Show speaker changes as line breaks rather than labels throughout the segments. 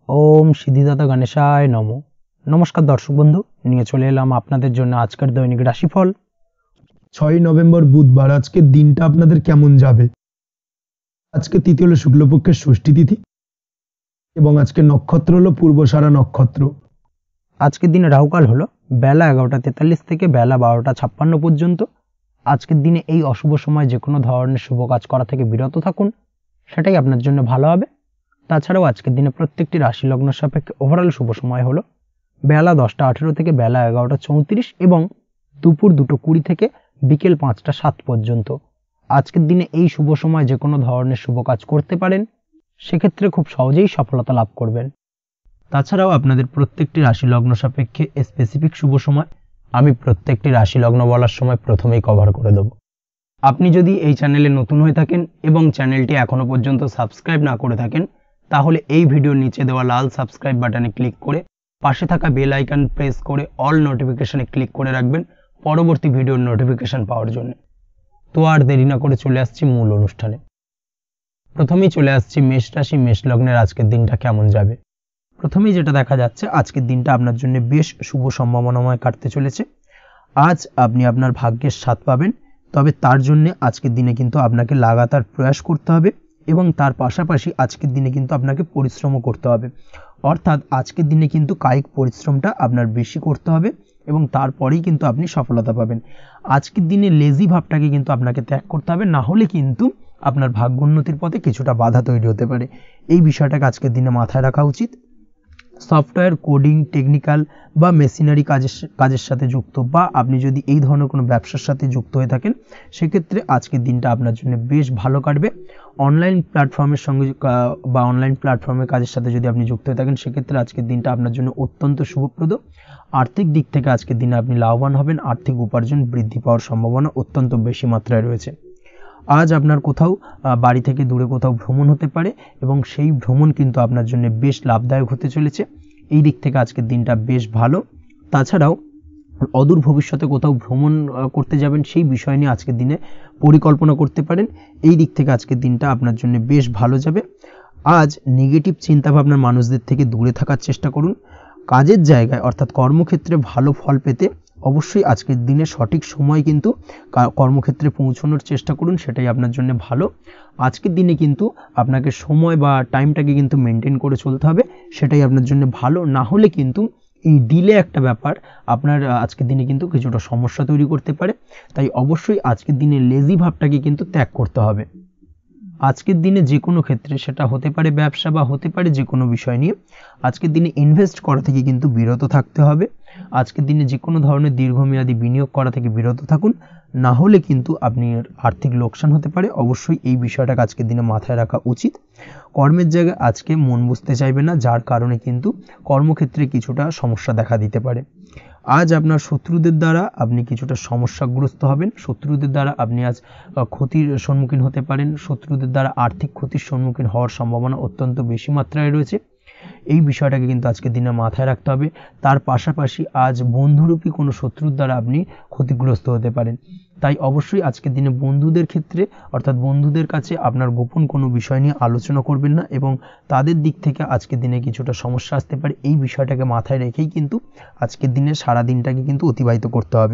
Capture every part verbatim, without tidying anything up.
ओम सिद्धिदाता गणेशाय नमो। नमस्कार दर्शक बंधु, নিয়ে চলে এলাম আপনাদের জন্য আজকের দৈনিক রাশিফল।
ছয়ই নভেম্বর বুধবার আজকের দিনটা আপনাদের কেমন যাবে। আজকে তিথি হলো শুক্লপক্ষের ষষ্ঠী তিথি এবং আজকে নক্ষত্র হলো পূর্বসারা নক্ষত্র।
আজকের দিনে রাহুকাল হলো বেলা এগারোটা তেতাল্লিশ থেকে বেলা বারোটা ছাপ্পান্ন পর্যন্ত। আজকের দিনে এই অশুভ সময় যে কোনো ধরনের শুভ কাজ করা থেকে বিরত থাকুন, সেটাই আপনার জন্য ভালো হবে। তাছাড়াও আজকের দিনে প্রত্যেকটি রাশি লগ্ন সাপেক্ষে ওভারঅল শুভ সময় হলো বেলা দশটা আঠেরো থেকে বেলা এগারোটা চৌত্রিশ এবং দুপুর দুটো কুড়ি থেকে বিকেল পাঁচটা সাত পর্যন্ত। আজকের দিনে এই শুভ সময় যে কোনো ধরনের শুভ কাজ করতে পারেন, সেক্ষেত্রে খুব সহজেই সফলতা লাভ করবেন। তাছাড়াও আপনাদের প্রত্যেকটি রাশি লগ্ন সাপেক্ষে স্পেসিফিক শুভ সময় আমি প্রত্যেকটি রাশি লগ্ন বলার সময় প্রথমেই কভার করে দেব। আপনি যদি এই চ্যানেলে নতুন হয়ে থাকেন এবং চ্যানেলটি এখনো পর্যন্ত সাবস্ক্রাইব না করে থাকেন, তাহলে এই ভিডিওর নিচে দেওয়া লাল সাবস্ক্রাইব বাটনে ক্লিক করে পাশে থাকা বেল আইকন প্রেস করে অল নোটিফিকেশনে ক্লিক করে রাখবেন পরবর্তী ভিডিওর নোটিফিকেশন পাওয়ার জন্য। তো আর দেরি না করে চলে আসছি মূল অনুষ্ঠানে। প্রথমেই চলে আসছি মেষ রাশি মেষ লগ্নের আজকের দিনটা কেমন যাবে। প্রথমেই যেটা দেখা যাচ্ছে, আজকের দিনটা আপনার জন্য বেশ শুভ সম্ভাবনাময় কাটতে চলেছে। আজ আপনি আপনার ভাগ্যের স্বাদ পাবেন, তবে তার জন্য আজকের দিনে কিন্তু আপনাকে লাগাতার প্রয়াস করতে হবে এবং তার পাশাপাশি আজকের দিনে কিন্তু আপনাকে পরিশ্রমও করতে হবে। অর্থাৎ আজকের দিনে কিন্তু কায়িক পরিশ্রমটা আপনার বেশি করতে হবে এবং তারপরেই কিন্তু আপনি সফলতা পাবেন। আজকের দিনে লেজি ভাবটাকে কিন্তু আপনাকে ত্যাগ করতে হবে, না হলে কিন্তু আপনার ভাগ্য উন্নতির পথে কিছুটা বাধা তৈরি হতে পারে। এই বিষয়টাকে আজকের দিনে মাথায় রাখা উচিত। সফটওয়্যার কোডিং, টেকনিক্যাল বা মেশিনারি কাজের কাজের সাথে যুক্ত বা আপনি যদি এই ধরনের কোনো ব্যবসার সাথে যুক্ত হয়ে থাকেন, সেক্ষেত্রে আজকের দিনটা আপনার জন্য বেশ ভালো কাটবে। অনলাইন প্ল্যাটফর্মের সঙ্গে বা অনলাইন প্ল্যাটফর্মের কাজের সাথে যদি আপনি যুক্ত হয়ে থাকেন, সেক্ষেত্রে আজকের দিনটা আপনার জন্য অত্যন্ত শুভপ্রদ। আর্থিক দিক থেকে আজকের দিনে আপনি লাভবান হবেন, আর্থিক উপার্জন বৃদ্ধি পাওয়ার সম্ভাবনা অত্যন্ত বেশি মাত্রায় রয়েছে। আজ আপনার কোথাও বাড়ি থেকে দূরে কোথাও ভ্রমণ হতে পারে এবং সেই ভ্রমণ কিন্তু আপনার জন্য বেশ লাভদায়ক হতে চলেছে। এই দিক থেকে আজকের দিনটা বেশ ভালো। তাছাড়াও অদূর ভবিষ্যতে কোথাও ভ্রমণ করতে যাবেন, সেই বিষয় নিয়ে আজকের দিনে পরিকল্পনা করতে পারেন। এই দিক থেকে আজকের দিনটা আপনার জন্য বেশ ভালো যাবে। আজ নেগেটিভ চিন্তাভাবনার মানুষদের থেকে দূরে থাকার চেষ্টা করুন। কাজের জায়গায় অর্থাৎ কর্মক্ষেত্রে ভালো ফল পেতে অবশ্যই আজকের দিনে সঠিক সময় কিন্তু কর্মক্ষেত্রে পৌঁছানোর চেষ্টা করুন, সেটাই আপনার জন্য ভালো। আজকের দিনে কিন্তু আপনাকে সময় বা টাইমটাকে কিন্তু মেনটেন করে চলতে হবে, সেটাই আপনার জন্য ভালো। না হলে কিন্তু এই ডিলে একটা ব্যাপার আপনার আজকের দিনে কিন্তু কিছুটা সমস্যা তৈরি করতে পারে। তাই অবশ্যই আজকের দিনে লেজি ভাবটাকে কিন্তু ত্যাগ করতে হবে। আজকের দিনে যে কোনো ক্ষেত্রে, সেটা হতে পারে ব্যবসা বা হতে পারে যে কোনো বিষয় নিয়ে, আজকের দিনে ইনভেস্ট করা থেকে কিন্তু বিরত থাকতে হবে। আজকের দিনে যে কোনো ধরনের দীর্ঘমেয়াদী বিনিয়োগ করা থেকে বিরত থাকুন, না হলে কিন্তু আপনি আর্থিক লোকসান হতে পারে। অবশ্যই এই বিষয়টাকে আজকের দিনে মাথায় রাখা উচিত। কর্মের জায়গায় আজকে মন বসতে চাইবে না, যার কারণে কিন্তু কর্মক্ষেত্রে কিছুটা সমস্যা দেখা দিতে পারে। আজ আপনার শত্রুদের দ্বারা আপনি কিছুটা সমস্যাগ্রস্ত হবেন। শত্রুদের দ্বারা আপনি আজ ক্ষতির সম্মুখীন হতে পারেন। শত্রুদের দ্বারা আর্থিক ক্ষতির সম্মুখীন হওয়ার সম্ভাবনা অত্যন্ত বেশি মাত্রায় রয়েছে। এই বিষয়টাকে কিন্তু আজকের দিনে মাথায় রাখতে হবে। তার পাশাপাশি আজ বন্ধুরূপী কোনো শত্রুর দ্বারা আপনি ক্ষতিগ্রস্ত হতে পারেন। তাই অবশ্যই আজকের দিনে বন্ধুদের ক্ষেত্রে অর্থাৎ বন্ধুদের কাছে আপনার গোপন কোনো বিষয় নিয়ে আলোচনা করবেন না এবং তাদের দিক থেকে আজকের দিনে কিছুটা সমস্যা আসতে পারে। এই বিষয়টাকে মাথায় রেখেই কিন্তু আজকের দিনে সারা দিনটাকে কিন্তু অতিবাহিত করতে হবে।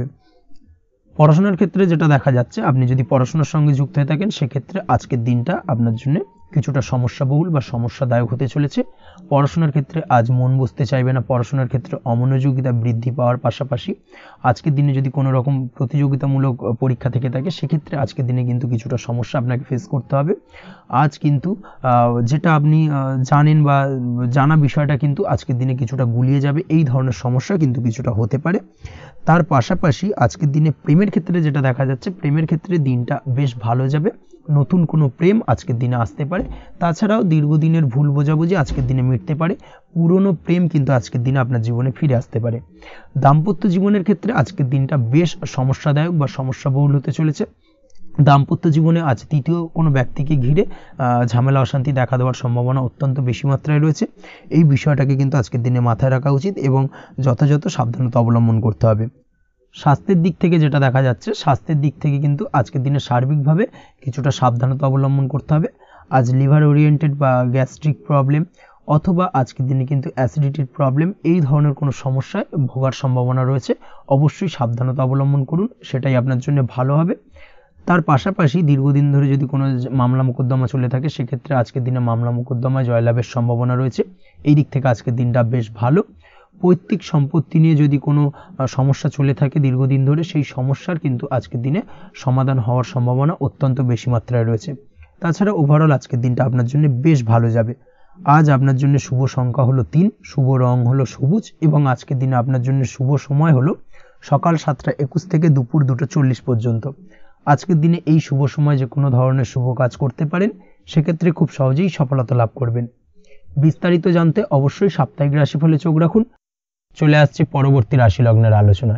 পড়াশোনার ক্ষেত্রে যেটা দেখা যাচ্ছে, আপনি যদি পড়াশোনার সঙ্গে যুক্ত হয়ে থাকেন, সেক্ষেত্রে আজকের দিনটা আপনার জন্য কিছুটা সমস্যাবহুল বা সমস্যাদায়ক হতে চলেছে। পড়াশোনার ক্ষেত্রে আজ মন বসতে চাইবে না। পড়াশোনার ক্ষেত্রে অমনোযোগিতা বৃদ্ধি পাওয়ার পাশাপাশি আজকের দিনে যদি কোনো রকম প্রতিযোগিতামূলক পরীক্ষা থেকে থাকে, সেক্ষেত্রে আজকের দিনে কিন্তু কিছুটা সমস্যা আপনাকে ফেস করতে হবে। আজ কিন্তু যেটা আপনি জানেন বা জানা বিষয়টা কিন্তু আজকের দিনে কিছুটা গুলিয়ে যাবে। এই ধরনের সমস্যা কিন্তু কিছুটা হতে পারে। তার পাশাপাশি আজকের দিনে প্রেমের ক্ষেত্রে যেটা দেখা যাচ্ছে, প্রেমের ক্ষেত্রে দিনটা বেশ ভালো যাবে। নতুন কোনো প্রেম আজকের দিনে আসতে পারে। তাছাড়াও দীর্ঘদিনের ভুল বোঝাবুঝি আজকের দিনে মিটতে পারে। পুরনো প্রেম কিন্তু আজকের দিনে আপনার জীবনে ফিরে আসতে পারে। দাম্পত্য জীবনের ক্ষেত্রে আজকের দিনটা বেশ সমস্যাদায়ক বা সমস্যাবহুল হতে চলেছে। দাম্পত্য জীবনে আজ তৃতীয় কোনো ব্যক্তিকে ঘিরে ঝামেলা অশান্তি দেখা দেওয়ার সম্ভাবনা অত্যন্ত বেশি মাত্রায় রয়েছে। এই বিষয়টাকে কিন্তু আজকের দিনে মাথায় রাখা উচিত এবং যথাযথ সাবধানতা অবলম্বন করতে হবে। স্বাস্থ্যের দিক থেকে যেটা দেখা যাচ্ছে, স্বাস্থ্যের দিক থেকে কিন্তু আজকের দিনে সার্বিকভাবে কিছুটা সাবধানতা অবলম্বন করতে হবে। আজ লিভার ওরিয়েন্টেড বা গ্যাস্ট্রিক প্রবলেম অথবা আজকের দিনে কিন্তু অ্যাসিডিটির প্রবলেম, এই ধরনের কোনো সমস্যায় ভোগার সম্ভাবনা রয়েছে। অবশ্যই সাবধানতা অবলম্বন করুন, সেটাই আপনার জন্য ভালো হবে। তার পাশাপাশি দীর্ঘদিন ধরে যদি কোনো মামলা মোকদ্দমা চলে থাকে, সেক্ষেত্রে আজকের দিনে মামলা মোকদ্দমায় জয়লাভের সম্ভাবনা রয়েছে। এই দিক থেকে আজকের দিনটা বেশ ভালো। পৈতৃক সম্পত্তি নিয়ে যদি কোনো সমস্যা চলে থাকে দীর্ঘদিন ধরে, সেই সমস্যার কিন্তু আজকের দিনে সমাধান হওয়ার সম্ভাবনা অত্যন্ত বেশি মাত্রায় রয়েছে। তাছাড়া ওভারঅল আজকের দিনটা আপনার জন্য বেশ ভালো যাবে। আজ আপনার জন্য শুভ সংখ্যা হলো তিন, শুভ রং হলো সবুজ, এবং আজকের দিনে আপনার জন্য শুভ সময় হলো সকাল সাতটা একুশ থেকে দুপুর দুটো চল্লিশ পর্যন্ত। আজকের দিনে এই শুভ সময় যে কোনো ধরনের শুভ কাজ করতে পারেন, সেক্ষেত্রে খুব সহজেই সফলতা লাভ করবেন। বিস্তারিত জানতে অবশ্যই সাপ্তাহিক রাশিফলে চোখ রাখুন। চলে আসছে পরবর্তী রাশি লগ্নের আলোচনায়।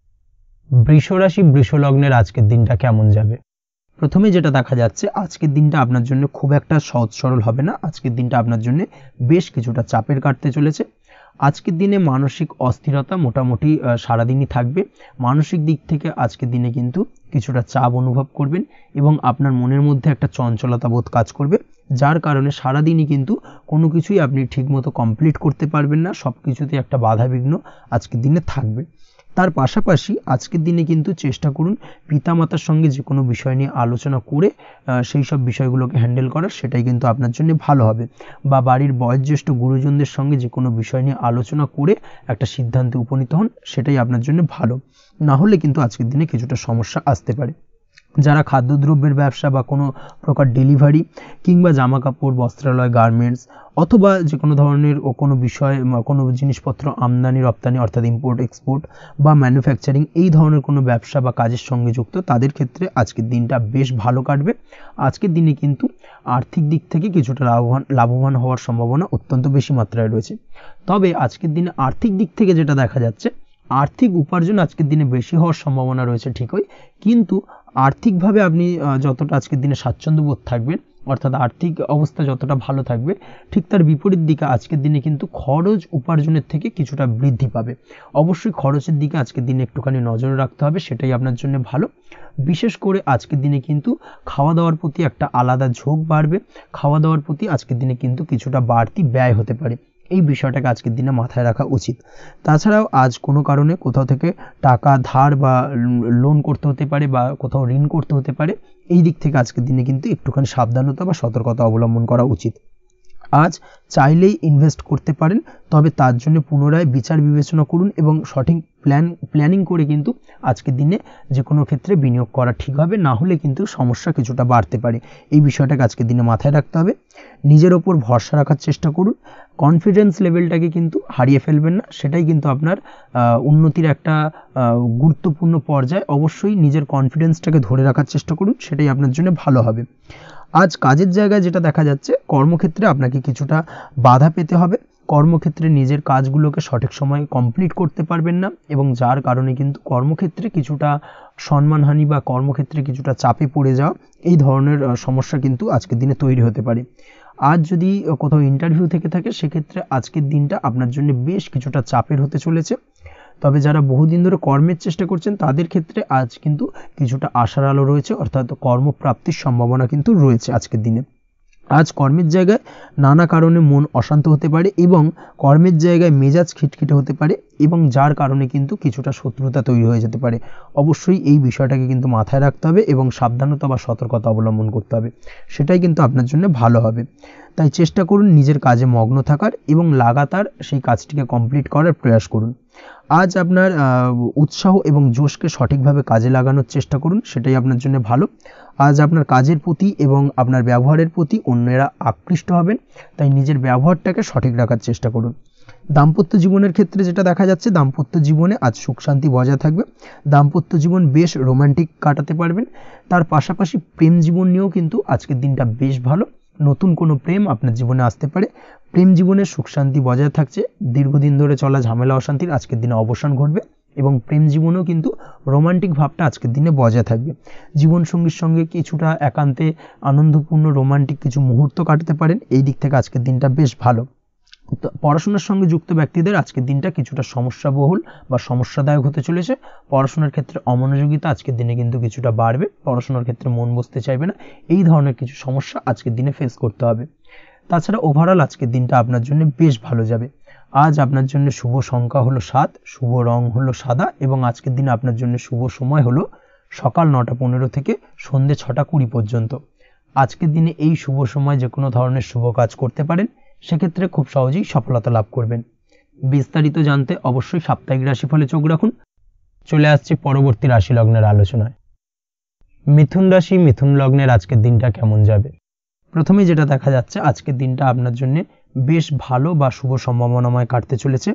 বৃষ রাশি, বৃষ লগ্নের আজকের দিনটা কেমন যাবে? প্রথমে যেটা দেখা যাচ্ছে, আজকের দিনটা আপনার জন্য খুব একটা সহজ সরল হবে না। আজকের দিনটা আপনার জন্য বেশ কিছুটা চাপের কাটতে চলেছে। আজকের দিনে মানসিক অস্থিরতা মোটামুটি সারাদিনই থাকবে। মানসিক দিক থেকে আজকের দিনে কিন্তু কিছুটা চাপ অনুভব করবেন এবং আপনার মনের মধ্যে একটা চঞ্চলতা বোধ কাজ করবে, যার কারণে সারাদিনই কিন্তু কোনো কিছুই আপনি ঠিকমতো কমপ্লিট করতে পারবেন না। সব কিছুতে একটা বাধা বিঘ্ন আজকের দিনে থাকবে। তার পাশাপাশি আজকের দিনে কিন্তু চেষ্টা করুন পিতামাতার সঙ্গে যে কোনো বিষয় নিয়ে আলোচনা করে সেই সব বিষয়গুলোকে হ্যান্ডেল করার, সেটাই কিন্তু আপনার জন্য ভালো হবে। বা বাড়ির বয়োজ্যেষ্ঠ গুরুজনদের সঙ্গে যে কোনো বিষয় নিয়ে আলোচনা করে একটা সিদ্ধান্তে উপনীত হন, সেটাই আপনার জন্য ভালো। না হলে কিন্তু আজকের দিনে কিছুটা সমস্যা আসতে পারে। যারা খাদ্যদ্রব্যের ব্যবসা বা কোনো প্রকার ডেলিভারি কিংবা জামা কাপড়, বস্ত্রালয়, গার্মেন্টস অথবা যে কোনো ধরনের ও কোনো বিষয় কোনো জিনিসপত্র আমদানি রপ্তানি অর্থাৎ ইম্পোর্ট এক্সপোর্ট বা ম্যানুফ্যাকচারিং, এই ধরনের কোনো ব্যবসা বা কাজের সঙ্গে যুক্ত, তাদের ক্ষেত্রে আজকের দিনটা বেশ ভালো কাটবে। আজকের দিনে কিন্তু আর্থিক দিক থেকে কিছুটা লাভবান লাভবান হওয়ার সম্ভাবনা অত্যন্ত বেশি মাত্রায় রয়েছে। তবে আজকের দিনে আর্থিক দিক থেকে যেটা দেখা যাচ্ছে, আর্থিক উপার্জন আজকের দিনে বেশি হওয়ার সম্ভাবনা রয়েছে ঠিকই, কিন্তু আর্থিকভাবে আপনি যতটা আজকের দিনে স্বাচ্ছন্দ্য বোধ থাকবেন, অর্থাৎ আর্থিক অবস্থা যতটা ভালো থাকবে, ঠিক তার বিপরীত দিকে আজকের দিনে কিন্তু খরচ উপার্জনের থেকে কিছুটা বৃদ্ধি পাবে। অবশ্যই খরচের দিকে আজকের দিনে একটুখানি নজর রাখতে হবে, সেটাই আপনার জন্য ভালো। বিশেষ করে আজকের দিনে কিন্তু খাওয়া দাওয়ার প্রতি একটা আলাদা ঝোঁক বাড়বে। খাওয়া দাওয়ার প্রতি আজকের দিনে কিন্তু কিছুটা বাড়তি ব্যয় হতে পারে, এই বিষয়টাকে আজকের দিনে মাথায় রাখা উচিত। তাছাড়াও আজ কোনো কারণে কোথাও থেকে টাকা ধার বা লোন করতে হতে পারে বা কোথাও ঋণ করতে হতে পারে, এই দিক থেকে আজকের দিনে কিন্তু একটুখানি সাবধানতা বা সতর্কতা অবলম্বন করা উচিত। আজ চাইলেই ইনভেস্ট করতে পারেন, তবে তার জন্য পুনরায় বিচার বিবেচনা করুন এবং সঠিক প্ল্যান প্ল্যানিং করে কিন্তু আজকের দিনে যে কোনো ক্ষেত্রে বিনিয়োগ করা ঠিক হবে। না হলে কিন্তু সমস্যা কিছুটা বাড়তে পারে, এই বিষয়টাকে আজকের দিনে মাথায় রাখতে হবে। নিজের ওপর ভরসা রাখার চেষ্টা করুন, কনফিডেন্স লেভেলটাকে কিন্তু হারিয়ে ফেলবেন না, সেটাই কিন্তু আপনার উন্নতির একটা গুরুত্বপূর্ণ পর্যায়। অবশ্যই নিজের কনফিডেন্সটাকে ধরে রাখার চেষ্টা করুন, সেটাই আপনার জন্য ভালো হবে। আজ কাজের জায়গায় যেটা দেখা যাচ্ছে, কর্মক্ষেত্রে আপনাকে কিছুটা বাধা পেতে হবে। কর্মক্ষেত্রে নিজের কাজগুলোকে সঠিক সময়ে কমপ্লিট করতে পারবেন না, এবং যার কারণে কিন্তু কর্মক্ষেত্রে কিছুটা সম্মানহানি বা কর্মক্ষেত্রে কিছুটা চাপে পড়ে যাওয়া, এই ধরনের সমস্যা কিন্তু আজকের দিনে তৈরি হতে পারে। আজ যদি কোথাও ইন্টারভিউ থেকে থাকে, সেক্ষেত্রে আজকের দিনটা আপনার জন্য বেশ কিছুটা চাপের হতে চলেছে। তবে যারা বহুদিন ধরে কর্মের চেষ্টা করছেন, তাদের ক্ষেত্রে আজ কিন্তু কিছুটা আশার আলো রয়েছে, অর্থাৎ কর্মপ্রাপ্তির সম্ভাবনা কিন্তু রয়েছে আজকের দিনে। আজ কর্মের জায়গায় নানা কারণে মন অশান্ত হতে পারে এবং কর্মের জায়গায় মেজাজ খিটখিটে হতে পারে, এবং যার কারণে কিন্তু কিছুটা শত্রুতা তৈরি হয়ে যেতে পারে। অবশ্যই এই বিষয়টাকে কিন্তু মাথায় রাখতে হবে এবং সাবধানতা বা সতর্কতা অবলম্বন করতে হবে, সেটাই কিন্তু আপনার জন্য ভালো হবে। তাই চেষ্টা করুন নিজের কাজে মগ্ন থাকার এবং লাগাতার সেই কাজটিকে কমপ্লিট করার প্রয়াস করুন। আজ আপনার উৎসাহ এবং জোশকে সঠিকভাবে কাজে লাগানোর চেষ্টা করুন, সেটাই আপনার জন্য ভালো। আজ আপনার কাজের প্রতি এবং আপনার ব্যবহারের প্রতি অন্যেরা আকৃষ্ট হবেন, তাই নিজের ব্যবহারটাকে সঠিক রাখার চেষ্টা করুন। দাম্পত্য জীবনের ক্ষেত্রে যেটা দেখা যাচ্ছে, দাম্পত্য জীবনে আজ সুখ শান্তি বজায় থাকবে। দাম্পত্য জীবন বেশ রোমান্টিক কাটাতে পারবেন। তার পাশাপাশি প্রেম জীবন নিয়েও কিন্তু আজকের দিনটা বেশ ভালো। নতুন কোনো প্রেম আপনার জীবনে আসতে পারে। প্রেম জীবনে সুখ শান্তি বজায় থাকছে। দীর্ঘদিন ধরে চলা ঝামেলা অশান্তির আজকের দিনে অবসান ঘটবে এবং প্রেম জীবনেও কিন্তু রোমান্টিক ভাবটা আজকের দিনে বজায় থাকবে। জীবনসঙ্গীর সঙ্গে কিছুটা একান্তে আনন্দপূর্ণ রোমান্টিক কিছু মুহূর্ত কাটাতে পারেন, এই দিক থেকে আজকের দিনটা বেশ ভালো। পড়াশোনার সঙ্গে যুক্ত ব্যক্তিদের আজকের দিনটা কিছুটা সমস্যাবহুল বা সমস্যাদায়ক হতে চলেছে। পড়াশোনার ক্ষেত্রে অমনোযোগিতা আজকের দিনে কিন্তু কিছুটা বাড়বে, পড়াশোনার ক্ষেত্রে মন বসতে চাইবে না, এই ধরনের কিছু সমস্যা আজকের দিনে ফেস করতে হবে। তাছাড়া ওভারঅল আজকের দিনটা আপনার জন্য বেশ ভালো যাবে। আজ আপনার জন্য শুভ সংখ্যা হলো সাত, শুভ রং হলো সাদা এবং আজকের দিনে আপনার জন্য শুভ সময় হলো সকাল নটা পনেরো থেকে সন্ধ্যে ছটা কুড়ি পর্যন্ত। আজকের দিনে এই শুভ সময় যে কোনো ধরনের শুভ কাজ করতে পারেন, সেক্ষেত্রে খুব সহজেই সফলতা লাভ করবেন। বিস্তারিত জানতে অবশ্যই সাপ্তাহিক রাশিফলে চোখ রাখুন। চলে আসছে পরবর্তী রাশি লগ্নের আলোচনায়। মিথুন রাশি, মিথুন লগ্নের আজকের দিনটা কেমন যাবে? প্রথমে যেটা দেখা যাচ্ছে, আজকের দিনটা আপনার জন্য বেশ ভালো বা শুভ সম্ভাবনাময় কাটতে চলেছে।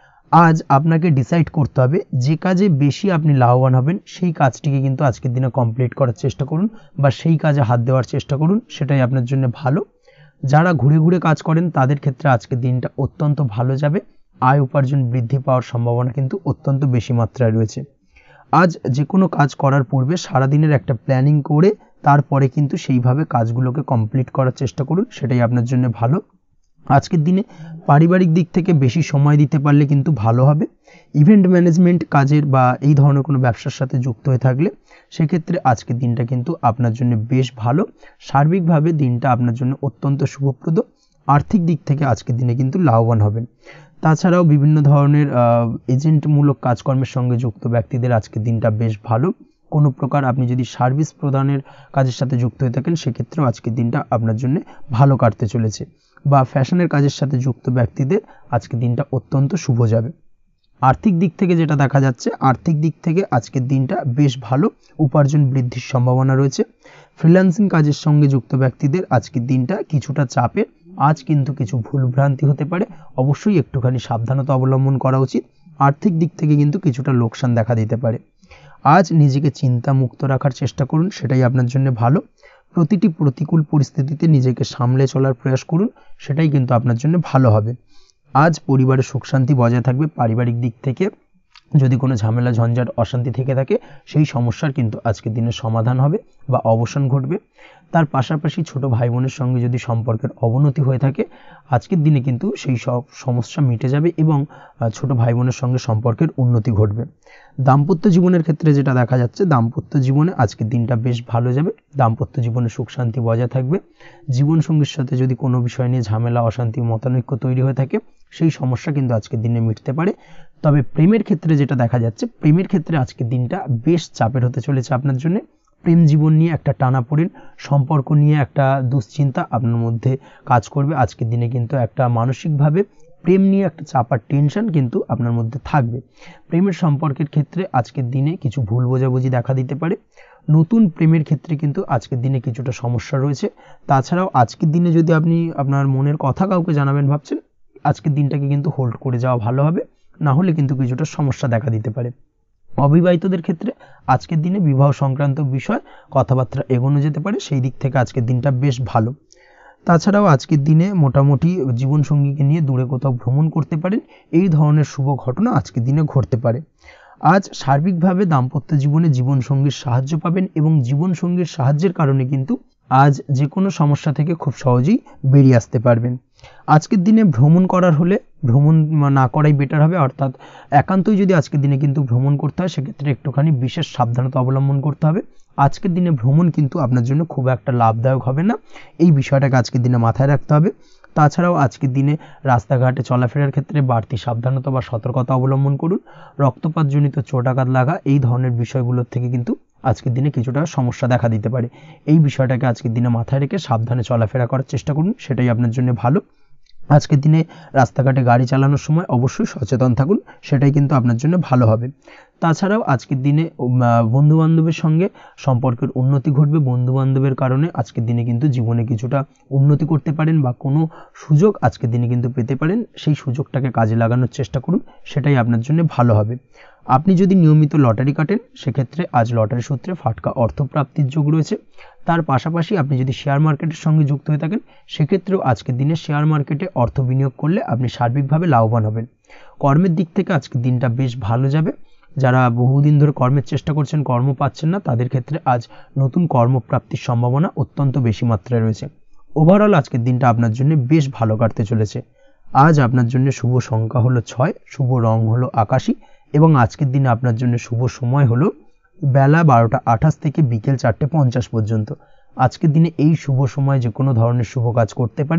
আজ আপনাকে ডিসাইড করতে হবে যে কাজে বেশি আপনি লাভবান হবেন সেই কাজটিকে কিন্তু আজকের দিনে কমপ্লিট করার চেষ্টা করুন বা সেই কাজে হাত দেওয়ার চেষ্টা করুন, সেটাই আপনার জন্য ভালো। যারা ঘুরে ঘুরে কাজ করেন তাদের ক্ষেত্রে আজকের দিনটা অত্যন্ত ভালো যাবে। আয় উপার্জন বৃদ্ধি পাওয়ার সম্ভাবনা কিন্তু অত্যন্ত বেশি মাত্রায় রয়েছে। আজ যে কোনো কাজ করার পূর্বে সারাদিনের একটা প্ল্যানিং করে তারপরে কিন্তু সেইভাবে কাজগুলোকে কমপ্লিট করার চেষ্টা করুন, সেটাই আপনার জন্য ভালো। আজকের দিনে পারিবারিক দিক থেকে বেশি সময় দিতে পারলে কিন্তু ভালো হবে। ইভেন্ট ম্যানেজমেন্ট কাজের বা এই ধরনের কোনো ব্যবসার সাথে যুক্ত হয়ে থাকলে সেক্ষেত্রে আজকের দিনটা কিন্তু আপনার জন্য বেশ ভালো। সার্বিকভাবে দিনটা আপনার জন্য অত্যন্ত শুভপ্রদ। আর্থিক দিক থেকে আজকের দিনে কিন্তু লাভবান হবেন। তাছাড়াও বিভিন্ন ধরনের এজেন্টমূলক কাজকর্মের সঙ্গে যুক্ত ব্যক্তিদের আজকের দিনটা বেশ ভালো। কোনো প্রকার আপনি যদি সার্ভিস প্রদানের কাজের সাথে যুক্ত হয়ে থাকেন সেক্ষেত্রেও আজকের দিনটা আপনার জন্য ভালো কাটতে চলেছে। বা ফ্যাশনের কাজের সাথে যুক্ত ব্যক্তিদের আজকের দিনটা অত্যন্ত শুভ যাবে। আর্থিক দিক থেকে যেটা দেখা যাচ্ছে, আর্থিক দিক থেকে আজকের দিনটা বেশ ভালো, উপার্জন বৃদ্ধির সম্ভাবনা রয়েছে। ফ্রিল্যান্সিং কাজের সঙ্গে যুক্ত ব্যক্তিদের আজকের দিনটা কিছুটা চাপের। আজ কিন্তু কিছু ভুলভ্রান্তি হতে পারে, অবশ্যই একটুখানি সাবধানতা অবলম্বন করা উচিত। আর্থিক দিক থেকে কিন্তু কিছুটা লোকসান দেখা দিতে পারে। আজ নিজেকে চিন্তা মুক্ত রাখার চেষ্টা করুন, সেটাই আপনার জন্য ভালো। প্রতিটি প্রতিকূল পরিস্থিতিতে নিজেকে সামলে চলার প্রয়াস করুন, সেটাই কিন্তু আপনার জন্য ভালো হবে। আজ পরিবারের সুখ শান্তি বজায় থাকবে। পারিবারিক দিক থেকে যদি কোনো ঝামেলা ঝঞ্ঝাট অশান্তি থেকে থাকে সেই সমস্যার কিন্তু আজকের দিনে সমাধান হবে বা অবসান ঘটবে। তার পাশাপাশি ছোট ভাই বোনের সঙ্গে যদি সম্পর্কের অবনতি হয়ে থাকে আজকের দিনে কিন্তু সেই সব সমস্যা মিটে যাবে এবং ছোট ভাই বোনের সঙ্গে সম্পর্কের উন্নতি ঘটবে। দাম্পত্য জীবনের ক্ষেত্রে যেটা দেখা যাচ্ছে, দাম্পত্য জীবনে আজকের দিনটা বেশ ভালো যাবে। দাম্পত্য জীবনে সুখ শান্তি বজায় থাকবে। জীবনসঙ্গীর সাথে যদি কোনো বিষয় নিয়ে ঝামেলা অশান্তি মতানৈক্য তৈরি হয়ে থাকে সেই সমস্যা কিন্তু আজকের দিনে মিটতে পারে। তবে প্রেমের ক্ষেত্রে যেটা দেখা যাচ্ছে, প্রেমের ক্ষেত্রে আজকের দিনটা বেশ চাপের হতে চলেছে আপনার জন্য। প্রেম জীবন নিয়ে একটা টানাপোড়েন, সম্পর্ক নিয়ে একটা দুশ্চিন্তা আপনার মধ্যে কাজ করবে। আজকের দিনে কিন্তু একটা মানসিকভাবে প্রেম নিয়ে একটা চাপার টেনশন কিন্তু আপনার মধ্যে থাকবে। প্রেমের সম্পর্কের ক্ষেত্রে আজকের দিনে কিছু ভুল বোঝাবুঝি দেখা দিতে পারে। নতুন প্রেমের ক্ষেত্রে কিন্তু আজকের দিনে কিছুটা সমস্যা রয়েছে। তাছাড়াও আজকের দিনে যদি আপনি আপনার মনের কথা কাউকে জানাবেন ভাবছেন, আজকের দিনটাকে কিন্তু হোল্ড করে যাওয়া ভালো হবে, না হলে কিন্তু কিছুটা সমস্যা দেখা দিতে পারে। অবিবাহিতদের ক্ষেত্রে আজকের দিনে বিবাহ সংক্রান্ত বিষয় কথাবার্তা এগোনো যেতে পারে, সেই দিক থেকে আজকের দিনটা বেশ ভালো। তাছাড়াও আজকের দিনে মোটামুটি জীবনসঙ্গীকে নিয়ে দূরে কোথাও ভ্রমণ করতে পারেন, এই ধরনের শুভ ঘটনা আজকের দিনে ঘটতে পারে। আজ সার্বিকভাবে দাম্পত্য জীবনে জীবনসঙ্গীর সাহায্য পাবেন এবং জীবনসঙ্গীর সাহায্যের কারণে কিন্তু আজ যে কোনো সমস্যা থেকে খুব সহজেই বেরিয়ে আসতে পারবেন। আজকের দিনে ভ্রমণ করার হলে ভ্রমণ না করাই বেটার হবে, অর্থাৎ একান্তই যদি আজকের দিনে কিন্তু ভ্রমণ করতে হয় সেক্ষেত্রে একটুখানি বিশেষ সাবধানতা অবলম্বন করতে হবে। আজকের দিনে ভ্রমণ কিন্তু আপনার জন্য খুব একটা লাভদায়ক হবে না, এই বিষয়টাকে আজকের দিনে মাথায় রাখতে হবে। তাছাড়াও আজকের দিনে রাস্তাঘাটে চলাফেরার ক্ষেত্রে বাড়তি সাবধানতা বা সতর্কতা অবলম্বন করুন। রক্তপাতজনিত চোটাঘাত লাগা এই ধরনের বিষয়গুলোর থেকে কিন্তু আজকের দিনে কিছুটা সমস্যা দেখা দিতে পারে। এই বিষয়টাকে আজকের দিনে মাথায় রেখে সাবধানে চলাফেরা করার চেষ্টা করুন, সেটাই আপনার জন্য ভালো। আজকের দিনে রাস্তাঘাটে গাড়ি চালানোর সময় অবশ্যই সচেতন থাকুন, সেটাই কিন্তু আপনার জন্য ভালো হবে। তাছাড়াও আজকের দিনে বন্ধু বান্ধবের সঙ্গে সম্পর্কের উন্নতি ঘটবে। বন্ধু বান্ধবের কারণে আজকের দিনে কিন্তু জীবনে কিছুটা উন্নতি করতে পারেন বা কোনো সুযোগ আজকের দিনে কিন্তু পেতে পারেন, সেই সুযোগটাকে কাজে লাগানোর চেষ্টা করুন, সেটাই আপনার জন্য ভালো হবে। আপনি যদি নিয়মিত লটারি কাটেন সেক্ষেত্রে আজ লটারি সূত্রে ফাটকা অর্থপ্রাপ্তির যোগ রয়েছে। তার পাশাপাশি আপনি যদি শেয়ার মার্কেটের সঙ্গে যুক্ত হয়ে থাকেন সেক্ষেত্রেও আজকের দিনে শেয়ার মার্কেটে অর্থ বিনিয়োগ করলে আপনি সার্বিকভাবে লাভবান হবেন। কর্মের দিক থেকে আজকের দিনটা বেশ ভালো যাবে। যারা বহুদিন ধরে কর্মের চেষ্টা করছেন কর্ম পাচ্ছেন না তাদের ক্ষেত্রে আজ নতুন কর্মপ্রাপ্তির সম্ভাবনা অত্যন্ত বেশি মাত্রায় রয়েছে। ওভারঅল আজকের দিনটা আপনার জন্য বেশ ভালো কাটতে চলেছে। আজ আপনার জন্য শুভ সংখ্যা হলো ছয়, শুভ রং হলো আকাশী এবং আজকের দিনে আপনার জন্য শুভ সময় হলো বেলা বারোটা আঠাশ থেকে বিকেল চারটে পঞ্চাশ পর্যন্ত। আজকের দিনে এই শুভ সময় যে কোনো ধরনের শুভ কাজ করতে পারেন,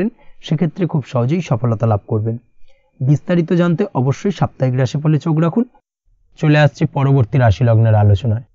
সেক্ষেত্রে খুব সহজেই সফলতা লাভ করবেন। বিস্তারিত জানতে অবশ্যই সাপ্তাহিক রাশিফলে চোখ রাখুন। চলে আসছি পরবর্তী রাশি লগ্নের আলোচনায়।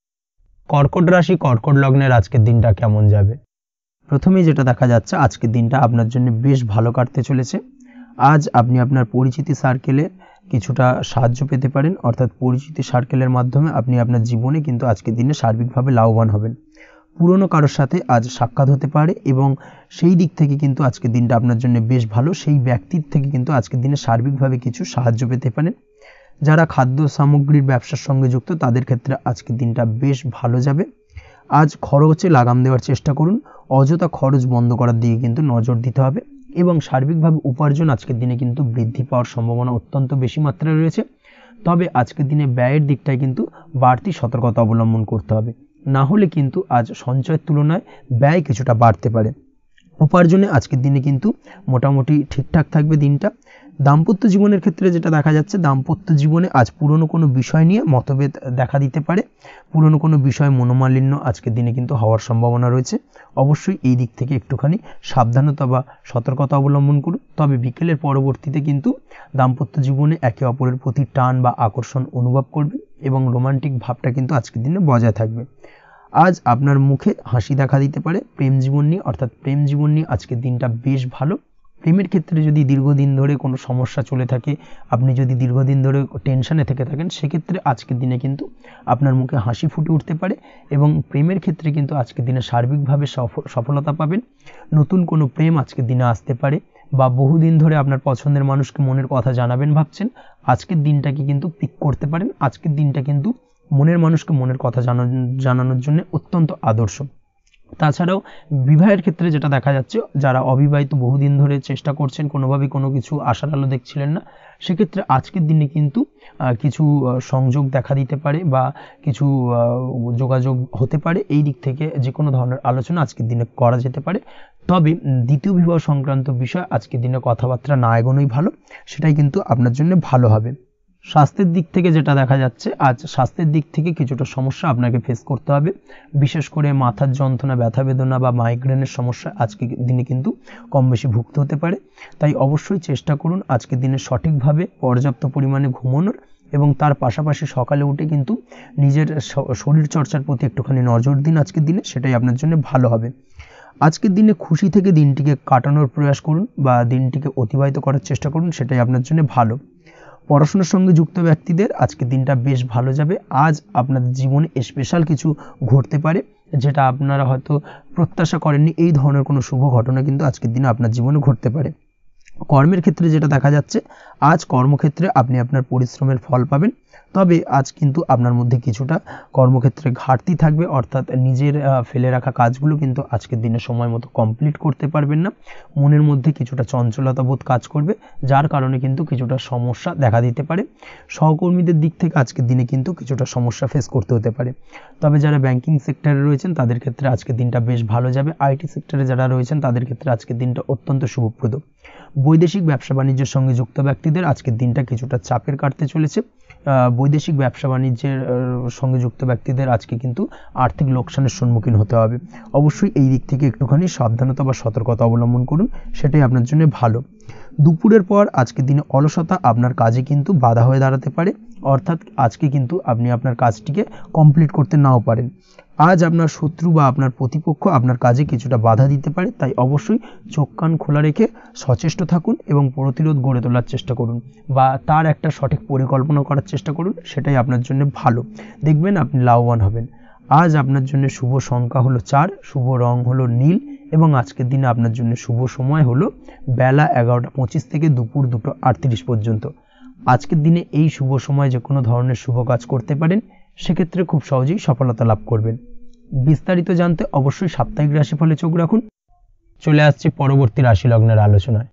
কর্কট রাশি কর্কট লগ্নের আজকের দিনটা কেমন যাবে? প্রথমেই যেটা দেখা যাচ্ছে, আজকের দিনটা আপনার জন্য বেশ ভালো কাটতে চলেছে। আজ আপনি আপনার পরিচিতি সার্কেলে কিছুটা সাহায্য পেতে পারেন, অর্থাৎ পরিচিতি সার্কেলের মাধ্যমে আপনি আপনার জীবনে কিন্তু আজকের দিনে সার্বিকভাবে লাভবান হবেন। পুরনো কারোর সাথে আজ সাক্ষাৎ হতে পারে এবং সেই দিক থেকে কিন্তু আজকের দিনটা আপনার জন্য বেশ ভালো। সেই ব্যক্তির থেকে কিন্তু আজকের দিনে সার্বিকভাবে কিছু সাহায্য পেতে পারেন। যারা খাদ্য সামগ্রীর ব্যবসার সঙ্গে যুক্ত তাদের ক্ষেত্রে আজকের দিনটা বেশ ভালো যাবে। আজ খরচে লাগাম দেওয়ার চেষ্টা করুন, অযথা খরচ বন্ধ করার দিকে কিন্তু নজর দিতে হবে এবং সার্বিকভাবে উপার্জন আজকের দিনে কিন্তু বৃদ্ধি পাওয়ার সম্ভাবনা অত্যন্ত বেশি মাত্রায় রয়েছে। তবে আজকের দিনে ব্যয়ের দিকটায় কিন্তু বাড়তি সতর্কতা অবলম্বন করতে হবে, না হলে কিন্তু আজ সঞ্চয়ের তুলনায় ব্যয় কিছুটা বাড়তে পারে। উপার্জনে আজকের দিনে কিন্তু মোটামুটি ঠিকঠাক থাকবে দিনটা। দাম্পত্য জীবনের ক্ষেত্রে যেটা দেখা যাচ্ছে, দাম্পত্য জীবনে আজ পুরনো কোনো বিষয় নিয়ে মতভেদ দেখা দিতে পারে, পুরনো কোনো বিষয়ে মনোমালিন্য আজকের দিনে কিন্তু হওয়ার সম্ভাবনা রয়েছে। অবশ্যই এই দিক থেকে একটুখানি সাবধানতা বা সতর্কতা অবলম্বন করুন। তবে বিকেলের পরবর্তীতে কিন্তু দাম্পত্য জীবনে একে অপরের প্রতি টান বা আকর্ষণ অনুভব করবে এবং রোমান্টিক ভাবটা কিন্তু আজকের দিনে বজায় থাকবে। আজ আপনার মুখে হাসি দেখা দিতে পারে। প্রেম জীবন নিয়ে অর্থাৎ প্রেম জীবন নিয়ে আজকের দিনটা বেশ ভালো। প্রেমের ক্ষেত্রে যদি দীর্ঘদিন ধরে কোনো সমস্যা চলে থাকে, আপনি যদি দীর্ঘদিন ধরে টেনশনে থেকে থাকেন, সেক্ষেত্রে আজকের দিনে কিন্তু আপনার মুখে হাসি ফুটে উঠতে পারে এবং প্রেমের ক্ষেত্রে কিন্তু আজকের দিনে সার্বিকভাবে সফলতা পাবেন। নতুন কোনো প্রেম আজকের দিনে আসতে পারে বা বহুদিন ধরে আপনার পছন্দের মানুষকে মনের কথা জানাবেন ভাবছেন, আজকের দিনটাকে কিন্তু পিক করতে পারেন। আজকের দিনটা কিন্তু মনের মানুষকে মনের কথা জানানোর জন্য অত্যন্ত আদর্শ। তাছাড়াও বিবাহের ক্ষেত্রে যেটা দেখা যাচ্ছে, যারা অবিবাহিত বহুদিন ধরে চেষ্টা করছেন, কোনোভাবেই কোনো কিছু আশার আলো দেখছিলেন না, সেক্ষেত্রে আজকের দিনে কিন্তু কিছু সংযোগ দেখা দিতে পারে বা কিছু যোগাযোগ হতে পারে। এই দিক থেকে যে কোনো ধরনের আলোচনা আজকের দিনে করা যেতে পারে। তবে দ্বিতীয় বিবাহ সংক্রান্ত বিষয় আজকের দিনে কথাবার্তা না এগোনোই ভালো, সেটাই কিন্তু আপনার জন্য ভালো হবে। স্বাস্থ্যের দিক থেকে যেটা দেখা যাচ্ছে, আজ স্বাস্থ্যের দিক থেকে কিছুটা সমস্যা আপনাকে ফেস করতে হবে। বিশেষ করে মাথার যন্ত্রণা, ব্যথা বেদনা বা মাইগ্রেনের সমস্যা আজকের দিনে কিন্তু কম বেশি ভুগতে হতে পারে। তাই অবশ্যই চেষ্টা করুন আজকের দিনে সঠিকভাবে পর্যাপ্ত পরিমাণে ঘুমানোর এবং তার পাশাপাশি সকালে উঠে কিন্তু নিজের শরীর চর্চার প্রতি একটুখানি নজর দিন আজকের দিনে, সেটাই আপনার জন্য ভালো হবে। আজকের দিনে খুশি থেকে দিনটিকে কাটানোর প্রয়াস করুন বা দিনটিকে অতিবাহিত করার চেষ্টা করুন, সেটাই আপনার জন্য ভালো। পড়াশোনার সঙ্গে যুক্ত ব্যক্তিদের আজকের দিনটা বেশ ভালো যাবে। আজ আপনাদের জীবনে স্পেশাল কিছু ঘটতে পারে, যেটা আপনারা হয়তো প্রত্যাশা করেননি। এই ধরনের কোনো শুভ ঘটনা কিন্তু আজকের দিনে আপনার জীবনে ঘটতে পারে। কর্মের ক্ষেত্রে যেটা দেখা যাচ্ছে, আজ কর্মক্ষেত্রে আপনি আপনার পরিশ্রমের ফল পাবেন। তবে আজ কিন্তু আপনার মধ্যে কিছুটা কর্মক্ষেত্রে ঘাটতি থাকবে, অর্থাৎ নিজের ফেলে রাখা কাজগুলো কিন্তু আজকের দিনে সময় মতো কমপ্লিট করতে পারবেন না। মনের মধ্যে কিছুটা চঞ্চলতা বোধ কাজ করবে, যার কারণে কিন্তু কিছুটা সমস্যা দেখা দিতে পারে। সহকর্মীদের দিক থেকে আজকের দিনে কিন্তু কিছুটা সমস্যা ফেস করতে হতে পারে। তবে যারা ব্যাংকিং সেক্টরে রয়েছেন তাদের ক্ষেত্রে আজকের দিনটা বেশ ভালো যাবে। আইটি সেক্টরে যারা রয়েছেন তাদের ক্ষেত্রে আজকের দিনটা অত্যন্ত শুভপ্রদ। বৈদেশিক ব্যবসা বাণিজ্যের সঙ্গে যুক্ত ব্যক্তিদের আজকের দিনটা কিছুটা চাপের কাটতে চলেছে। বৈদেশিক ব্যবসা বাণিজ্যের সঙ্গে যুক্ত ব্যক্তিদের আজকে কিন্তু আর্থিক লোকসানের সম্মুখীন হতে হবে। অবশ্যই এই দিক থেকে একটুখানি সাবধানতা বা সতর্কতা অবলম্বন করুন, সেটাই আপনার জন্য ভালো। দুপুরের পর আজকের দিনে অলসতা আপনার কাজে কিন্তু বাধা হয়ে দাঁড়াতে পারে, অর্থাৎ আজকে কিন্তু আপনি আপনার কাজটিকে কমপ্লিট করতে নাও পারেন। আজ আপনার শত্রু বা আপনার প্রতিপক্ষ আপনার কাজে কিছুটা বাধা দিতে পারে, তাই অবশ্যই চোখ কান খোলা রেখে সচেষ্ট থাকুন এবং প্রতিরোধ গড়ে তোলার চেষ্টা করুন বা তার একটা সঠিক পরিকল্পনা করার চেষ্টা করুন, সেটাই আপনার জন্য ভালো। দেখবেন আপনি লাভবান হবেন। আজ আপনার জন্য শুভ সংখ্যা হলো চার, শুভ রং হলো নীল এবং আজকের দিনে আপনার জন্য শুভ সময় হলো বেলা এগারোটা পঁচিশ থেকে দুপুর দুটো আটত্রিশ পর্যন্ত। আজকের দিনে এই শুভ সময় যে কোনো ধরনের শুভ কাজ করতে পারেন, সেক্ষেত্রে খুব সহজেই সফলতা লাভ করবেন। বিস্তারিত জানতে অবশ্যই সাপ্তাহিক রাশিফলে চোখ রাখুন। চলে আসছি পরবর্তী রাশি লগ্নের আলোচনায়।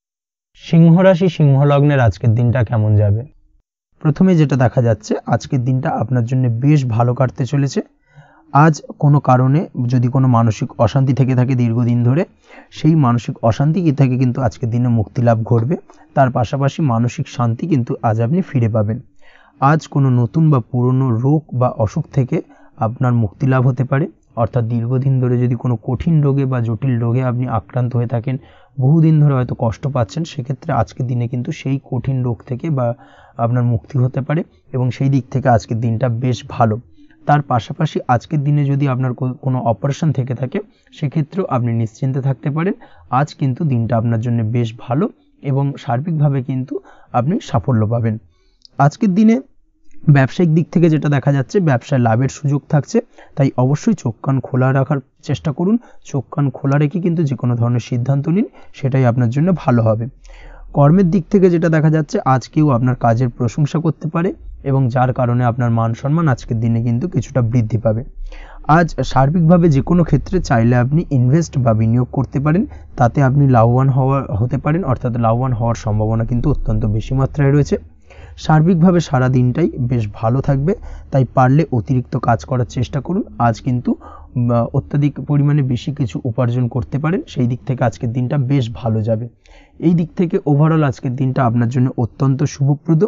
সিংহ রাশি সিংহ লগ্নের আজকের দিনটা কেমন যাবে? প্রথমে যেটা দেখা যাচ্ছে, আজকের দিনটা আপনার জন্য বেশ ভালো কাটতে চলেছে। আজ কোনো কারণে যদি কোনো মানসিক অশান্তি থেকে থাকে দীর্ঘদিন ধরে, সেই মানসিক অশান্তি থেকে কিন্তু আজকের দিনে মুক্তি লাভ ঘটবে। তার পাশাপাশি মানসিক শান্তি কিন্তু আজ আপনি ফিরে পাবেন। আজ কোনো নতুন বা পুরনো রোগ বা অসুখ থেকে আপনার মুক্তি লাভ হতে পারে। অর্থাৎ দীর্ঘদিন ধরে যদি কোনো কঠিন রোগে বা জটিল রোগে আপনি আক্রান্ত হয়ে থাকেন, বহুদিন ধরে হয়তো কষ্ট পাচ্ছেন, সেক্ষেত্রে আজকের দিনে কিন্তু সেই কঠিন রোগ থেকে বা আপনার মুক্তি হতে পারে এবং সেই দিক থেকে আজকের দিনটা বেশ ভালো। তার পাশাপাশি আজকের দিনে যদি আপনার কোনো অপারেশন থেকে থাকে, সেক্ষেত্রেও আপনি নিশ্চিন্তে থাকতে পারেন। আজ কিন্তু দিনটা আপনার জন্য বেশ ভালো এবং সার্বিকভাবে কিন্তু আপনি সাফল্য পাবেন। আজকের দিনে ব্যবসায়িক দিক থেকে যেটা দেখা যাচ্ছে, ব্যবসায় লাভের সুযোগ থাকছে, তাই অবশ্যই চোখ কান খোলা রাখার চেষ্টা করুন। চোখ কান খোলা রেখে কিন্তু যে কোনো ধরনের সিদ্ধান্ত নিন, সেটাই আপনার জন্য ভালো হবে। কর্মের দিক থেকে যেটা দেখা যাচ্ছে, আজ কেউ আপনার কাজের প্রশংসা করতে পারে এবং যার কারণে আপনার মান সম্মান আজকের দিনে কিন্তু কিছুটা বৃদ্ধি পাবে। আজ সার্বিকভাবে যে কোনো ক্ষেত্রে চাইলে আপনি ইনভেস্ট বা বিনিয়োগ করতে পারেন, তাতে আপনি লাভবান হওয়া হতে পারেন, অর্থাৎ লাভবান হওয়ার সম্ভাবনা কিন্তু অত্যন্ত বেশি মাত্রায় রয়েছে। সার্বিকভাবে সারা দিনটাই বেশ ভালো থাকবে, তাই পারলে অতিরিক্ত কাজ করার চেষ্টা করুন। আজ কিন্তু অত্যাধিক পরিমাণে বেশি কিছু উপার্জন করতে পারেন, সেই দিক থেকে আজকের দিনটা বেশ ভালো যাবে। এই দিক থেকে ওভারঅল আজকের দিনটা আপনার জন্য অত্যন্ত শুভপ্রদ।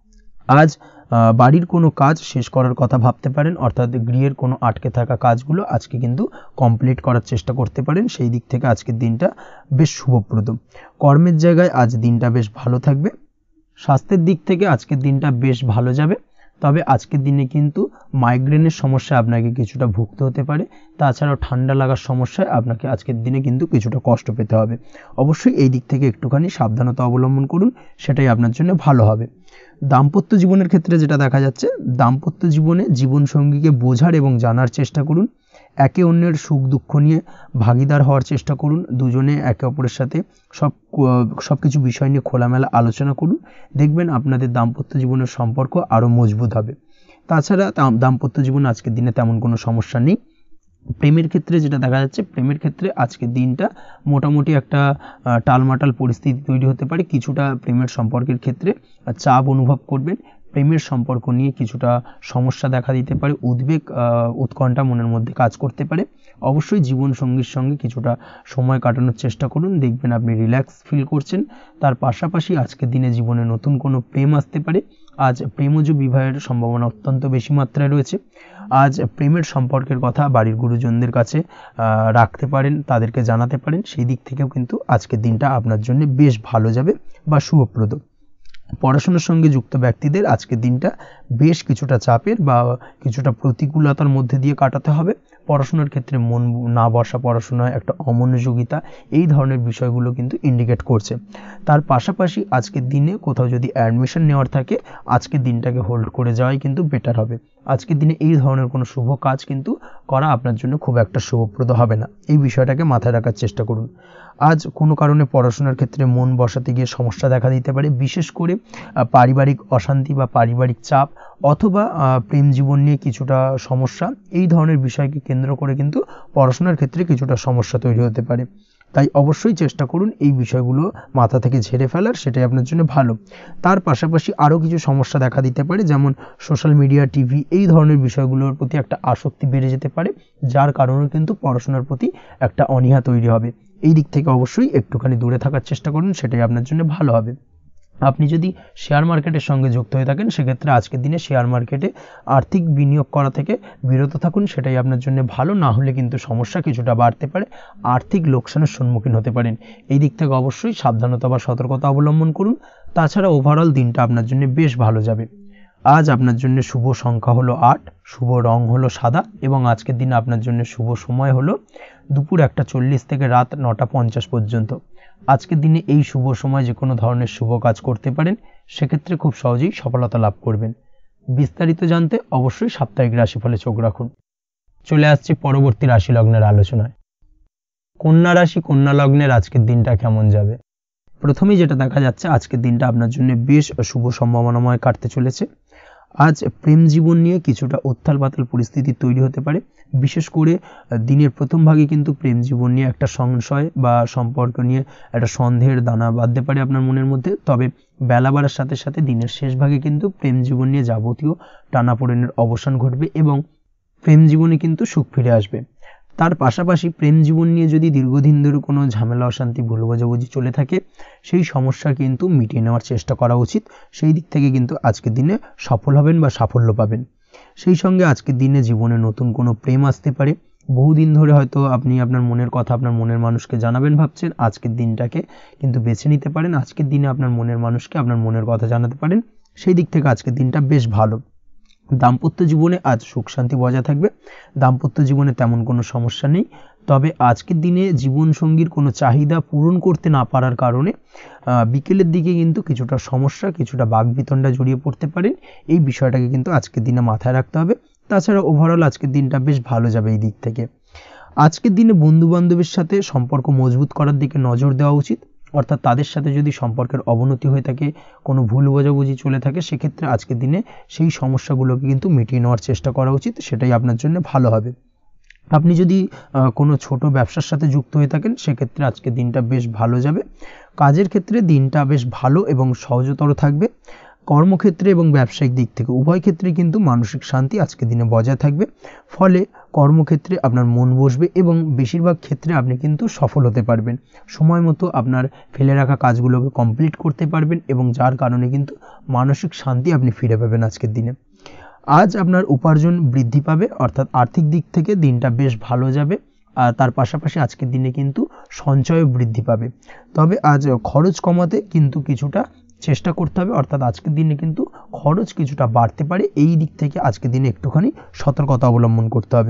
আজ বাড়ির কোনো কাজ শেষ করার কথা ভাবতে পারেন, অর্থাৎ গৃহের কোনো আটকে থাকা কাজগুলো আজকে কিন্তু কমপ্লিট করার চেষ্টা করতে পারেন, সেই দিক থেকে আজকের দিনটা বেশ শুভপ্রদ। কর্মের জায়গায় আজ দিনটা বেশ ভালো থাকবে। স্বাস্থ্যের দিক থেকে আজকের দিনটা বেশ ভালো যাবে, তবে আজকের দিনে কিন্তু মাইগ্রেনের সমস্যা আপনাকে কিছুটা ভুগতে হতে পারে। তাছাড়াও ঠান্ডা লাগার সমস্যায় আপনাকে আজকের দিনে কিন্তু কিছুটা কষ্ট পেতে হবে। অবশ্যই এই দিক থেকে একটুখানি সাবধানতা অবলম্বন করুন, সেটাই আপনার জন্য ভালো হবে। দাম্পত্য জীবনের ক্ষেত্রে যেটা দেখা যাচ্ছে, দাম্পত্য জীবনে জীবনসঙ্গীকে বোঝার এবং জানার চেষ্টা করুন। একে অন্যের সুখ দুঃখ নিয়ে ভাগিদার হওয়ার চেষ্টা করুন। দুজনে একে অপরের সাথে সব সব কিছু বিষয় নিয়ে খোলামেলা আলোচনা করুন। দেখবেন আপনাদের দাম্পত্য জীবনের সম্পর্ক আরও মজবুত হবে। তাছাড়া দাম্পত্য জীবন আজকের দিনে তেমন কোনো সমস্যা নেই। প্রেমের ক্ষেত্রে যেটা দেখা যাচ্ছে, প্রেমের ক্ষেত্রে আজকের দিনটা মোটামুটি একটা টালমাটাল পরিস্থিতি তৈরি হতে পারে। কিছুটা প্রেমের সম্পর্কের ক্ষেত্রে চাপ অনুভব করবেন। প্রেমের সম্পর্ক নিয়ে কিছুটা সমস্যা দেখা দিতে পারে, উদ্বেগ উৎকণ্ঠা মনের মধ্যে কাজ করতে পারে। অবশ্যই জীবন সঙ্গীর সঙ্গে কিছুটা সময় কাটানোর চেষ্টা করুন, দেখবেন আপনি রিল্যাক্স ফিল করছেন। তার পাশাপাশি আজকের দিনে জীবনে নতুন কোনো প্রেম আসতে পারে। আজ প্রেমজ বিবাহের সম্ভাবনা অত্যন্ত বেশি মাত্রায় রয়েছে। আজ প্রেমের সম্পর্কের কথা বাড়ির গুরুজনদের কাছে রাখতে পারেন, তাদেরকে জানাতে পারেন, সেই দিক থেকেও কিন্তু আজকের দিনটা আপনার জন্য বেশ ভালো যাবে বা শুভপ্রদ। পড়াশোনার সঙ্গে যুক্ত ব্যক্তিদের আজকের দিনটা বেশ কিছুটা চাপের বা কিছুটা প্রতিকূলতার মধ্যে দিয়ে কাটাতে হবে। পড়াশোনার ক্ষেত্রে মন না বসা, পড়াশোনায় একটা অমনোযোগিতা, এই ধরনের বিষয়গুলো কিন্তু ইন্ডিকেট করছে। তার পাশাপাশি আজকের দিনে কোথাও যদি অ্যাডমিশন নেওয়ার থাকে, আজকের দিনটাকে হোল্ড করে যাওয়াই কিন্তু বেটার হবে। আজকের দিনে এই ধরনের কোনো শুভ কাজ কিন্তু করা আপনার জন্য খুব একটা শুভপ্রদ হবে না, এই বিষয়টাকে মাথায় রাখার চেষ্টা করুন। আজ কোনো কারণে পড়াশোনার ক্ষেত্রে মন বসাতে গিয়ে সমস্যা দেখা দিতে পারে, বিশেষ করে পারিবারিক অশান্তি বা পারিবারিক চাপ অথবা প্রেম জীবন নিয়ে কিছুটা সমস্যা, এই ধরনের বিষয়কে কেন্দ্র করে কিন্তু পড়াশোনার ক্ষেত্রে কিছুটা সমস্যা তৈরি হতে পারে। তাই অবশ্যই চেষ্টা করুন এই বিষয়গুলো মাথা থেকে ঝেড়ে ফেলার, সেটাই আপনার জন্য ভালো। তার পাশাপাশি আরও কিছু সমস্যা দেখা দিতে পারে, যেমন সোশ্যাল মিডিয়া, টিভি, এই ধরনের বিষয়গুলোর প্রতি একটা আসক্তি বেড়ে যেতে পারে, যার কারণে কিন্তু পড়াশোনার প্রতি একটা অনীহা তৈরি হবে। এই দিক থেকে অবশ্যই একটুখানি দূরে থাকার চেষ্টা করুন, সেটাই আপনার জন্য ভালো হবে। আপনি যদি শেয়ার মার্কেটের সঙ্গে যুক্ত হয়ে থাকেন, সেক্ষেত্রে আজকের দিনে শেয়ার মার্কেটে আর্থিক বিনিয়োগ করা থেকে বিরত থাকুন, সেটাই আপনার জন্য ভালো। না হলে কিন্তু সমস্যা কিছুটা বাড়তে পারে, আর্থিক লোকসানের সম্মুখীন হতে পারেন। এই দিক থেকে অবশ্যই সাবধানতা বা সতর্কতা অবলম্বন করুন। তাছাড়া ওভারঅল দিনটা আপনার জন্য বেশ ভালো যাবে। আজ আপনার জন্য শুভ সংখ্যা হলো আট, শুভ রং হলো সাদা এবং আজকের দিনে আপনার জন্য শুভ সময় হলো দুপুর একটা চল্লিশ থেকে রাত নটা পঞ্চাশ পর্যন্ত। আজকের দিনে এই শুভ সময় যে কোনো ধরনের শুভ কাজ করতে পারেন, সেক্ষেত্রে খুব সহজেই সফলতা লাভ করবেন। বিস্তারিত জানতে অবশ্যই সাপ্তাহিক রাশিফলে চোখ রাখুন। চলে আসছে পরবর্তী রাশি লগ্নের আলোচনায়। কন্যা রাশি, কন্যা লগ্নের আজকের দিনটা কেমন যাবে? প্রথমেই যেটা দেখা যাচ্ছে, আজকের দিনটা আপনার জন্য বেশ শুভ সম্ভাবনাময় কাটতে চলেছে। আজ প্রেম জীবন নিয়ে কিছুটা উত্থাল পাতাল পরিস্থিতি তৈরি হতে পারে, বিশেষ করে দিনের প্রথম ভাগে কিন্তু প্রেম জীবন নিয়ে একটা সংশয় বা সম্পর্ক নিয়ে একটা সন্দেহের দানা বাঁধতে পারে আপনার মনের মধ্যে। তবে বেলা বাড়ার সাথে সাথে দিনের শেষ ভাগে কিন্তু প্রেম জীবন নিয়ে যাবতীয় টানাপোড়েনের অবসান ঘটবে এবং প্রেম জীবনে কিন্তু সুখ ফিরে আসবে। তার পাশাপাশি প্রেম জীবন নিয়ে যদি দীর্ঘদিন ধরে কোনো ঝামেলা অশান্তি ভুল বোঝাবুঝি চলে থাকে, সেই সমস্যা কিন্তু মিটিয়ে নেওয়ার চেষ্টা করা উচিত। সেই দিক থেকে কিন্তু আজকের দিনে সফল হবেন বা সাফল্য পাবেন। সেই সঙ্গে আজকের দিনে জীবনে নতুন কোনো প্রেম আসতে পারে, বহুদিন ধরে হয়তো আপনি আপনার মনের কথা আপনার মনের মানুষকে জানাবেন ভাবছেন, আজকের দিনটাকে কিন্তু বেছে নিতে পারেন। আজকের দিনে আপনার মনের মানুষকে আপনার মনের কথা জানাতে পারেন, সেই দিক থেকে আজকের দিনটা বেশ ভালো। দাম্পত্য জীবনে আজ সুখ শান্তি বজায় থাকবে, দাম্পত্য জীবনে তেমন কোনো সমস্যা নেই। তবে আজকের দিনে জীবনসঙ্গীর কোনো চাহিদা পূরণ করতে না পারার কারণে বিকেলের দিকে কিন্তু কিছুটা সমস্যা, কিছুটা বাকবিতণ্ডা জড়িয়ে পড়তে পারেন। এই বিষয়টাকে কিন্তু আজকের দিনে মাথায় রাখতে হবে। তাছাড়া ওভারঅল আজকের দিনটা বেশ ভালো যাবে এই দিক থেকে। আজকের দিনে বন্ধু বান্ধবের সাথে সম্পর্ক মজবুত করার দিকে নজর দেওয়া উচিত, অর্থাৎ তাদের সাথে যদি সম্পর্কের অবনতি হয়ে থাকে, কোনো ভুল বোঝাবুঝি চলে থাকে, সেক্ষেত্রে আজকের দিনে সেই সমস্যাগুলোকে কিন্তু মিটিয়ে নেওয়ার চেষ্টা করা উচিত, সেটাই আপনার জন্য ভালো হবে। আপনি যদি কোনো ছোট ব্যবসার সাথে যুক্ত হয়ে থাকেন, সেক্ষেত্রে আজকের দিনটা বেশ ভালো যাবে। কাজের ক্ষেত্রে দিনটা বেশ ভালো এবং সহজতর থাকবে। কর্মক্ষেত্রে এবং ব্যবসায়িক দিক থেকে উভয় ক্ষেত্রে কিন্তু মানসিক শান্তি আজকের দিনে বজায় থাকবে। ফলে কর্মক্ষেত্রে আপনার মন বসবে এবং বেশিরভাগ ক্ষেত্রে আপনি কিন্তু সফল হতে পারবেন। সময় মতো আপনার ফেলে রাখা কাজগুলোকে কমপ্লিট করতে পারবেন এবং যার কারণে কিন্তু মানসিক শান্তি আপনি ফিরে পাবেন আজকের দিনে। আজ আপনার উপার্জন বৃদ্ধি পাবে, অর্থাৎ আর্থিক দিক থেকে দিনটা বেশ ভালো যাবে। আর তার পাশাপাশি আজকের দিনে কিন্তু সঞ্চয়ও বৃদ্ধি পাবে। তবে আজ খরচ কমাতে কিন্তু কিছুটা চেষ্টা করতে হবে, অর্থাৎ আজকের দিনে কিন্তু খরচ কিছুটা বাড়তে পারে। এই দিক থেকে আজকের দিনে একটুখানি সতর্কতা অবলম্বন করতে হবে।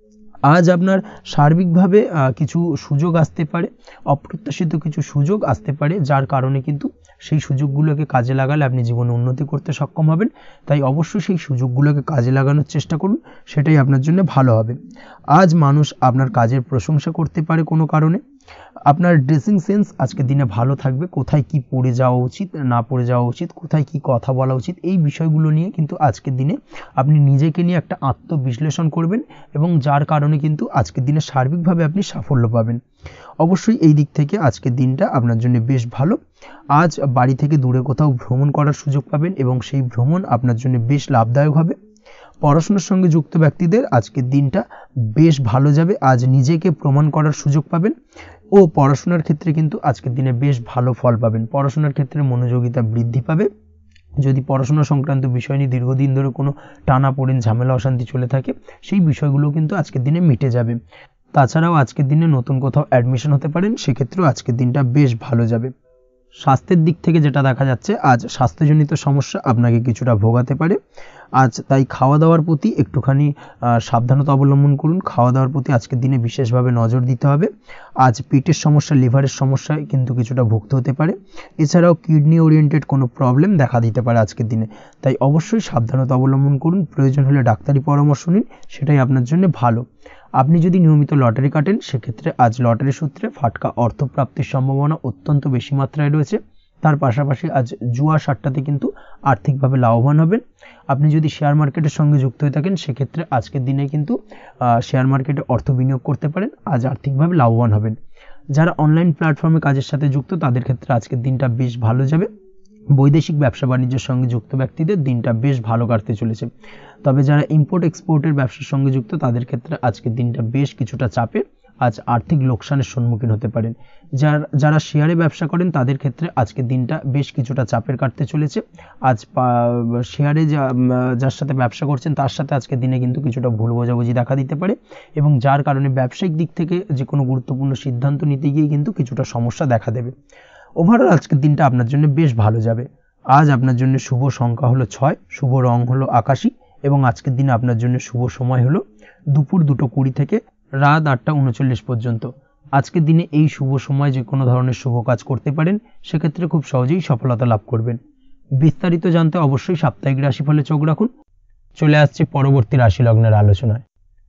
আজ আপনার সার্বিকভাবে কিছু সুযোগ আসতে পারে, অপ্রত্যাশিত কিছু সুযোগ আসতে পারে, যার কারণে কিন্তু সেই সুযোগগুলোকে কাজে লাগালে আপনি জীবনে উন্নতি করতে সক্ষম হবেন। তাই অবশ্যই সেই সুযোগগুলোকে কাজে লাগানোর চেষ্টা করুন, সেটাই আপনার জন্য ভালো হবে। আজ মানুষ আপনার কাজের প্রশংসা করতে পারে কোনো কারণে। আপনার ড্রেসিং সেন্স আজকের দিনে ভালো থাকবে, কোথায় কি পরে যাওয়া উচিত না পরে যাওয়া উচিত, কোথায় কি কথা বলা উচিত, এই বিষয়গুলো নিয়ে কিন্তু আজকের দিনে আপনি নিজেকে নিয়ে একটা আত্মবিশ্লেষণ করবেন এবং যার কারণে কিন্তু আজকের দিনে সার্বিকভাবে আপনি সাফল্য পাবেন। অবশ্যই এই দিক থেকে আজকের দিনটা আপনার জন্য বেশ ভালো। আজ বাড়ি থেকে দূরে কোথাও ভ্রমণ করার সুযোগ পাবেন এবং সেই ভ্রমণ আপনার জন্য বেশ লাভদায়ক হবে। পড়াশোনার সঙ্গে যুক্ত ব্যক্তিদের আজকের দিনটা বেশ ভালো যাবে। আজ নিজেকে প্রমাণ করার সুযোগ পাবেন ও পড়াশোনার ক্ষেত্রে কিন্তু আজকের দিনে বেশ ভালো ফল পাবেন। পড়াশোনার ক্ষেত্রে মনোযোগিতা বৃদ্ধি পাবে। যদি পড়াশোনা সংক্রান্ত বিষয় নিয়ে দীর্ঘদিন ধরে কোনো টানাপোড়েন ঝামেলা অশান্তি চলে থাকে, সেই বিষয়গুলো কিন্তু আজকের দিনে মিটে যাবে। তাছাড়াও আজকের দিনে নতুন কোথাও অ্যাডমিশন হতে পারেন, সেক্ষেত্রেও আজকের দিনটা বেশ ভালো যাবে। স্বাস্থ্যের দিক থেকে যেটা দেখা যাচ্ছে, আজ স্বাস্থ্যজনিত সমস্যা আপনাকে কিছুটা ভোগাতে পারে। আজ তাই খাওয়া দাওয়ার প্রতি একটুখানি সাবধানতা অবলম্বন করুন। খাওয়া দাওয়ার প্রতি আজকের দিনে বিশেষভাবে নজর দিতে হবে। আজ পেটের সমস্যা, লিভারের সমস্যায় কিন্তু কিছুটা ভুগতে হতে পারে। এছাড়াও কিডনি ওরিয়েন্টেড কোনো প্রবলেম দেখা দিতে পারে আজকের দিনে, তাই অবশ্যই সাবধানতা অবলম্বন করুন। প্রয়োজন হলে ডাক্তারি পরামর্শ নিন, সেটাই আপনার জন্য ভালো। আপনি যদি নিয়মিত লটারি কাটেন, সেক্ষেত্রে আজ লটারি সূত্রে ফাটকা অর্থপ্রাপ্তির সম্ভাবনা অত্যন্ত বেশি মাত্রায় রয়েছে। তার পাশাপাশি আজ জুয়া সাট্টাতে কিন্তু আর্থিকভাবে লাভবান হবেন। আপনি যদি শেয়ার মার্কেটের সঙ্গে যুক্ত হয়ে থাকেন, সেক্ষেত্রে আজকের দিনে কিন্তু শেয়ার মার্কেটে অর্থ বিনিয়োগ করতে পারেন, আজ আর্থিকভাবে লাভবান হবেন। যারা অনলাইন প্ল্যাটফর্মে কাজের সাথে যুক্ত, তাদের ক্ষেত্রে আজকের দিনটা বেশ ভালো যাবে। বৈদেশিক ব্যবসা বাণিজ্যের সঙ্গে যুক্ত ব্যক্তিদের দিনটা বেশ ভালো কাটতে চলেছে। তবে যারা ইম্পোর্ট এক্সপোর্টের ব্যবসার সঙ্গে যুক্ত, তাদের ক্ষেত্রে আজকের দিনটা বেশ কিছুটা চাপের। আজ আর্থিক লোকসানের সম্মুখীন হতে পারেন। যারা যারা শেয়ারে ব্যবসা করেন, তাদের ক্ষেত্রে আজকের দিনটা বেশ কিছুটা চাপের কাটতে চলেছে। আজ শেয়ারে যা যার সাথে ব্যবসা করছেন, তার সাথে আজকের দিনে কিন্তু কিছুটা ভুল বোঝাবুঝি দেখা দিতে পারে এবং যার কারণে ব্যবসায়িক দিক থেকে যে কোনো গুরুত্বপূর্ণ সিদ্ধান্ত নিতে গিয়ে কিন্তু কিছুটা সমস্যা দেখা দেবে। ওভারঅল আজকের দিনটা আপনার জন্য বেশ ভালো যাবে। আজ আপনার জন্য শুভ সংখ্যা হলো ছয়, শুভ রং হলো আকাশী এবং আজকের দিনে আপনার জন্য শুভ সময় হলো দুপুর দুটো কুড়ি থেকে রাত আটটা উনচল্লিশ পর্যন্ত। আজকের দিনে এই শুভ সময় যে কোনো ধরনের শুভ কাজ করতে পারেন, সেক্ষেত্রে খুব সহজেই সফলতা লাভ করবেন। বিস্তারিত জানতে অবশ্যই সাপ্তাহিক রাশিফলে চোখ রাখুন। চলে আসছে পরবর্তী রাশি লগ্নের আলোচনায়।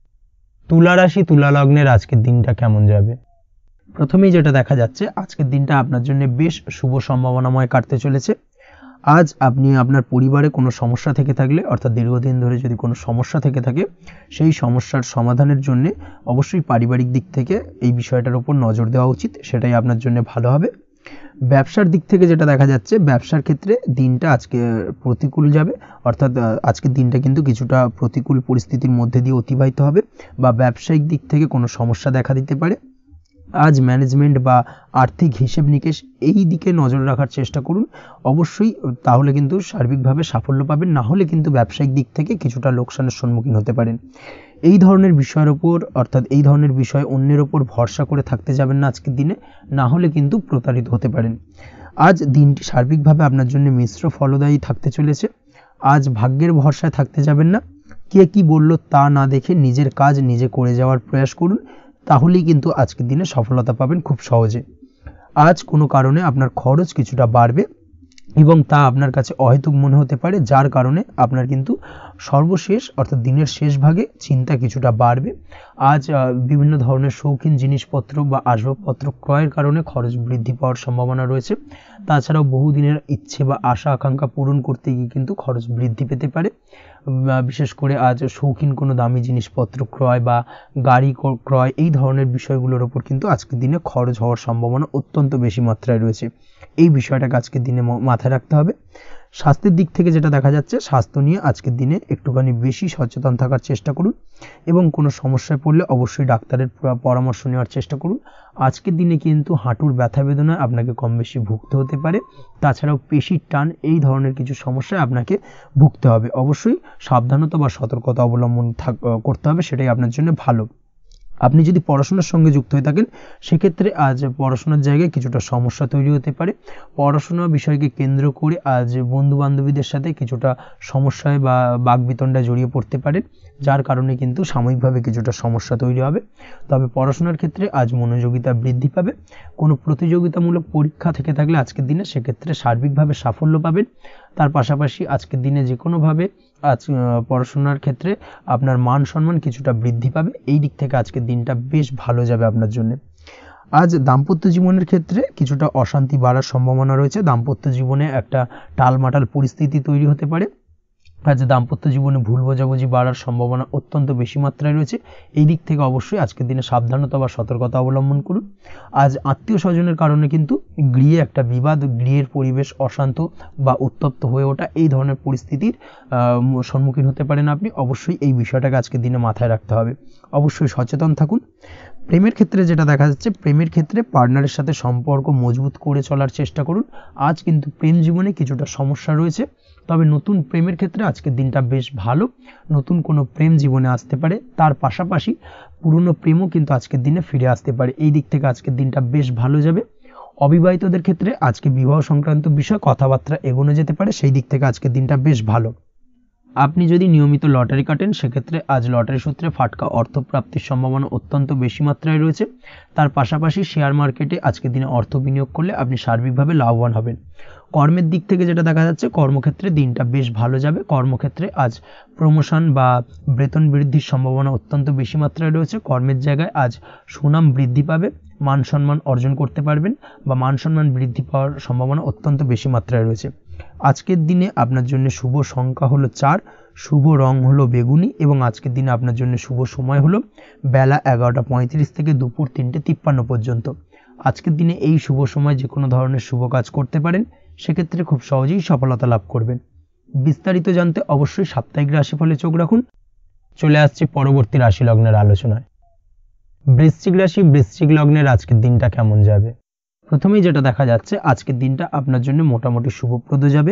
তুলা রাশি, তুলা লগ্নের আজকের দিনটা কেমন যাবে? প্রথমেই যেটা দেখা যাচ্ছে, আজকের দিনটা আপনার জন্য বেশ শুভ সম্ভাবনাময় কাটতে চলেছে। আজ আপনি আপনার পরিবারে কোনো সমস্যা থেকে থাকলে, অর্থাৎ দীর্ঘদিন ধরে যদি কোনো সমস্যা থেকে থাকে, সেই সমস্যার সমাধানের জন্য অবশ্যই পারিবারিক দিক থেকে এই বিষয়টার উপর নজর দেওয়া উচিত, সেটাই আপনার জন্য ভালো হবে। ব্যবসার দিক থেকে যেটা দেখা যাচ্ছে, ব্যবসার ক্ষেত্রে দিনটা আজকে প্রতিকূল যাবে, অর্থাৎ আজকের দিনটা কিন্তু কিছুটা প্রতিকূল পরিস্থিতির মধ্যে দিয়ে অতিবাহিত হবে বা ব্যবসায়িক দিক থেকে কোনো সমস্যা দেখা দিতে পারে। আজ ম্যানেজমেন্ট বা আর্থিক হিসেব নিকেশ এই দিকে নজর রাখার চেষ্টা করুন অবশ্যই, তাহলে কিন্তু সার্বিকভাবে সাফল্য পাবেন। না হলে কিন্তু ব্যবসায়িক দিক থেকে কিছুটা লোকসানের সম্মুখীন হতে পারেন। এই ধরনের বিষয়ের ওপর অর্থাৎ এই ধরনের বিষয় অন্যের ওপর ভরসা করে থাকতে যাবেন না আজকের দিনে, না হলে কিন্তু প্রতারিত হতে পারেন। আজ দিনটি সার্বিকভাবে আপনার জন্য মিশ্র ফলদায়ী থাকতে চলেছে। আজ ভাগ্যের ভরসায় থাকতে যাবেন না, কে কি বলল তা না দেখে নিজের কাজ নিজে করে যাওয়ার প্রয়াস করুন, তাহলেই কিন্তু আজকের দিনে সফলতা পাবেন খুব সহজে। আজ কোনো কারণে আপনার খরচ কিছুটা বাড়বে এবং তা আপনার কাছে অহেতুক মনে হতে পারে, যার কারণে আপনার কিন্তু সর্বশেষ অর্থাৎ দিনের শেষ ভাগে চিন্তা কিছুটা বাড়বে। আজ বিভিন্ন ধরনের শৌখিন জিনিসপত্র বা আসবাবপত্র ক্রয়ের কারণে খরচ বৃদ্ধি পাওয়ার সম্ভাবনা রয়েছে। তাছাড়াও বহুদিনের ইচ্ছে বা আশা আকাঙ্ক্ষা পূরণ করতে গিয়ে কিন্তু খরচ বৃদ্ধি পেতে পারে। বিশেষ করে আজ শৌখিন কোনো দামি জিনিসপত্র ক্রয় বা গাড়ি ক্রয় এই ধরনের বিষয়গুলোর ওপর কিন্তু আজকের দিনে খরচ হওয়ার সম্ভাবনা অত্যন্ত বেশি মাত্রায় রয়েছে। এই বিষয়টাকে আজকের দিনে মাথায় রাখতে হবে। স্বাস্থ্যের দিক থেকে যেটা দেখা যাচ্ছে, স্বাস্থ্য নিয়ে আজকের দিনে একটুখানি বেশি সচেতন থাকার চেষ্টা করুন এবং কোনো সমস্যায় পড়লে অবশ্যই ডাক্তারের পরামর্শ নেওয়ার চেষ্টা করুন। আজকের দিনে কিন্তু হাঁটুর ব্যথা বেদনায় আপনাকে কম বেশি ভুগতে হতে পারে। তাছাড়াও পেশির টান এই ধরনের কিছু সমস্যায় আপনাকে ভুগতে হবে। অবশ্যই সাবধানতা বা সতর্কতা অবলম্বন করতে হবে, সেটাই আপনার জন্য ভালো। আপনি যদি পড়াশোনার সঙ্গে যুক্ত হয়ে থাকেন সেক্ষেত্রে আজ পড়াশোনার জায়গায় কিছুটা সমস্যা তৈরি হতে পারে। পড়াশোনা বিষয়কে কেন্দ্র করে আজ বন্ধু বান্ধবীদের সাথে কিছুটা সমস্যায় বা বাকবিতণ্ডায় জড়িয়ে পড়তে পারেন, যার কারণে কিন্তু সাময়িকভাবে কিছুটা সমস্যা তৈরি হবে। তবে পড়াশোনার ক্ষেত্রে আজ মনোযোগিতা বৃদ্ধি পাবে। কোনো প্রতিযোগিতামূলক পরীক্ষা থেকে থাকলে আজকের দিনে সেক্ষেত্রে সার্বিকভাবে সাফল্য পাবেন। তার পাশাপাশি আজকের দিনে যে কোনোভাবে আজ পড়াশোনার ক্ষেত্রে আপনার মান সম্মান কিছুটা বৃদ্ধি পাবে। এই দিক থেকে আজকের দিনটা বেশ ভালো যাবে আপনার জন্য। আজ দাম্পত্য জীবনের ক্ষেত্রে কিছুটা অশান্তি বাড়ার সম্ভাবনা রয়েছে। দাম্পত্য জীবনে একটা টালমাটাল পরিস্থিতি তৈরি হতে পারে। আজ দাম্পত্য জীবনে ভুল বোঝাবুঝি বাড়ার সম্ভাবনা অত্যন্ত বেশি মাত্রায় রয়েছে। এই দিক থেকে অবশ্যই আজকের দিনে সাবধানতা বা সতর্কতা অবলম্বন করুন। আজ আত্মীয় স্বজনের কারণে কিন্তু গৃহে একটা বিবাদ, গৃহের পরিবেশ অশান্ত বা উত্তপ্ত হয়ে ওঠা এই ধরনের পরিস্থিতির সম্মুখীন হতে পারেন আপনি। অবশ্যই এই বিষয়টাকে আজকের দিনে মাথায় রাখতে হবে। অবশ্যই সচেতন থাকুন। প্রেমের ক্ষেত্রে যেটা দেখা যাচ্ছে, প্রেমের ক্ষেত্রে পার্টনারের সাথে সম্পর্ক মজবুত করে চলার চেষ্টা করুন। আজ কিন্তু প্রেম জীবনে কিছুটা সমস্যা রয়েছে, তবে নতুন প্রেমের ক্ষেত্রে আজকের দিনটা বেশ ভালো। নতুন কোনো প্রেম জীবনে আসতে পারে, তার পাশাপাশি পুরনো প্রেমও কিন্তু আজকের দিনে ফিরে আসতে পারে। এই দিক থেকে আজকের দিনটা বেশ ভালো যাবে। অবিবাহিতদের ক্ষেত্রে আজকে বিবাহ সংক্রান্ত বিষয় কথাবার্তা এগোনো যেতে পারে, সেই দিক থেকে আজকের দিনটা বেশ ভালো। আপনি যদি নিয়মিত লটারি কাটেন সেক্ষেত্রে আজ লটারি সূত্রে ফাটকা অর্থপ্রাপ্তির সম্ভাবনা অত্যন্ত বেশি মাত্রায় রয়েছে। তার পাশাপাশি শেয়ার মার্কেটে আজকের দিনে অর্থ বিনিয়োগ করলে আপনি সার্বিকভাবে লাভবান হবেন। কর্মের দিক থেকে যেটা দেখা যাচ্ছে, কর্মক্ষেত্রে দিনটা বেশ ভালো যাবে। কর্মক্ষেত্রে আজ প্রমোশন বা বেতন বৃদ্ধির সম্ভাবনা অত্যন্ত বেশি মাত্রায় রয়েছে। কর্মের জায়গায় আজ সুনাম বৃদ্ধি পাবে, মান সম্মান অর্জন করতে পারবেন বা মান সম্মান বৃদ্ধি পাওয়ার সম্ভাবনা অত্যন্ত বেশি মাত্রায় রয়েছে। আজকের দিনে আপনার জন্য শুভ সংখ্যা হলো চার, শুভ রং হলো বেগুনি এবং আজকের দিনে আপনার জন্য শুভ সময় হলো বেলা এগারোটা পঁয়ত্রিশ থেকে দুপুর তিনটে তিপ্পান্ন পর্যন্ত। আজকের দিনে এই শুভ সময় যে কোনো ধরনের শুভ কাজ করতে পারেন, সেক্ষেত্রে খুব সহজেই সফলতা লাভ করবেন। বিস্তারিত জানতে অবশ্যই সাপ্তাহিক রাশিফলে চোখ রাখুন। চলে আসছে পরবর্তী রাশি লগ্নের আলোচনায়। বৃশ্চিক রাশি, বৃশ্চিক লগ্নের আজকের দিনটা কেমন যাবে? প্রথমেই যেটা দেখা যাচ্ছে, আজকের দিনটা আপনার জন্য মোটামুটি শুভপ্রদ যাবে।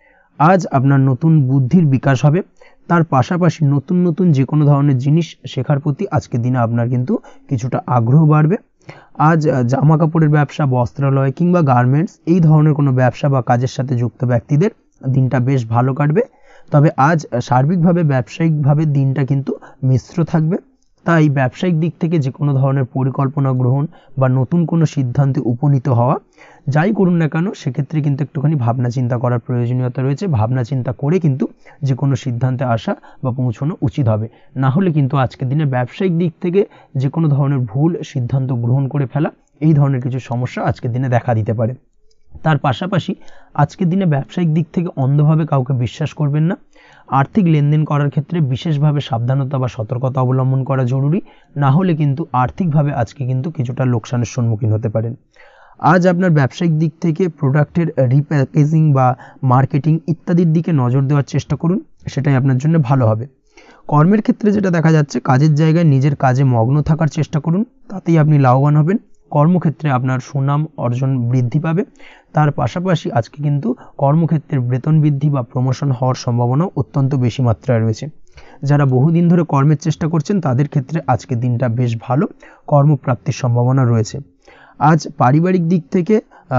আজ আপনার নতুন বুদ্ধির বিকাশ হবে। তার পাশাপাশি নতুন নতুন যে কোনো ধরনের জিনিস শেখার প্রতি আজকের দিনে আপনার কিন্তু কিছুটা আগ্রহ বাড়বে। আজ জামা কাপড়ের ব্যবসা, বস্ত্রালয় কিংবা গার্মেন্টস এই ধরনের কোনো ব্যবসা বা কাজের সাথে যুক্ত ব্যক্তিদের দিনটা বেশ ভালো কাটবে। তবে আজ সার্বিকভাবে ব্যবসায়িকভাবে দিনটা কিন্তু মিশ্র থাকবে। তাই ব্যবসায়িক দিক থেকে যে কোনো ধরনের পরিকল্পনা গ্রহণ বা নতুন কোনো সিদ্ধান্তে উপনীত হওয়া যাই করুন না কেন, সেক্ষেত্রে কিন্তু একটুখানি ভাবনা চিন্তা করার প্রয়োজনীয়তা রয়েছে। ভাবনা চিন্তা করে কিন্তু যে কোনো সিদ্ধান্তে আসা বা পৌঁছানো উচিত হবে, না হলে কিন্তু আজকের দিনে ব্যবসায়িক দিক থেকে যে কোনো ধরনের ভুল সিদ্ধান্ত গ্রহণ করে ফেলা এই ধরনের কিছু সমস্যা আজকের দিনে দেখা দিতে পারে। তার পাশাপাশি আজকের দিনে ব্যবসায়িক দিক থেকে অন্ধভাবে কাউকে বিশ্বাস করবেন না। আর্থিক লেনদেন করার ক্ষেত্রে বিশেষভাবে সাবধানতা বা সতর্কতা অবলম্বন করা জরুরি, না হলে কিন্তু আর্থিকভাবে আজকে কিন্তু কিছুটা লোকসানের সম্মুখীন হতে পারেন। আজ আপনার ব্যবসায়িক দিক থেকে প্রোডাক্টের রিপ্যাকেজিং বা মার্কেটিং ইত্যাদির দিকে নজর দেওয়ার চেষ্টা করুন, সেটাই আপনার জন্য ভালো হবে। কর্মের ক্ষেত্রে যেটা দেখা যাচ্ছে, কাজের জায়গায় নিজের কাজে মগ্ন থাকার চেষ্টা করুন, তাতেই আপনি লাভবান হবেন। কর্মক্ষেত্রে আপনার সুনাম অর্জন বৃদ্ধি পাবে। তার পাশাপাশি আজকে কিন্তু কর্মক্ষেত্রের বেতন বৃদ্ধি বা প্রমোশন হওয়ার সম্ভাবনা অত্যন্ত বেশি মাত্রায় রয়েছে। যারা বহুদিন ধরে কর্মের চেষ্টা করছেন তাদের ক্ষেত্রে আজকের দিনটা বেশ ভালো, কর্মপ্রাপ্তির সম্ভাবনা রয়েছে। আজ পারিবারিক দিক থেকে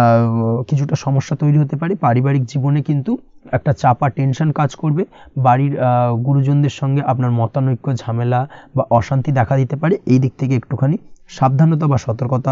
কিছুটা সমস্যা তৈরি হতে পারে। পারিবারিক জীবনে কিন্তু একটা চাপা টেনশন কাজ করবে। বাড়ির গুরুজনদের সঙ্গে আপনার মতানৈক্য, ঝামেলা বা অশান্তি দেখা দিতে পারে। এই দিক থেকে একটুখানি সাবধানতা বা সতর্কতা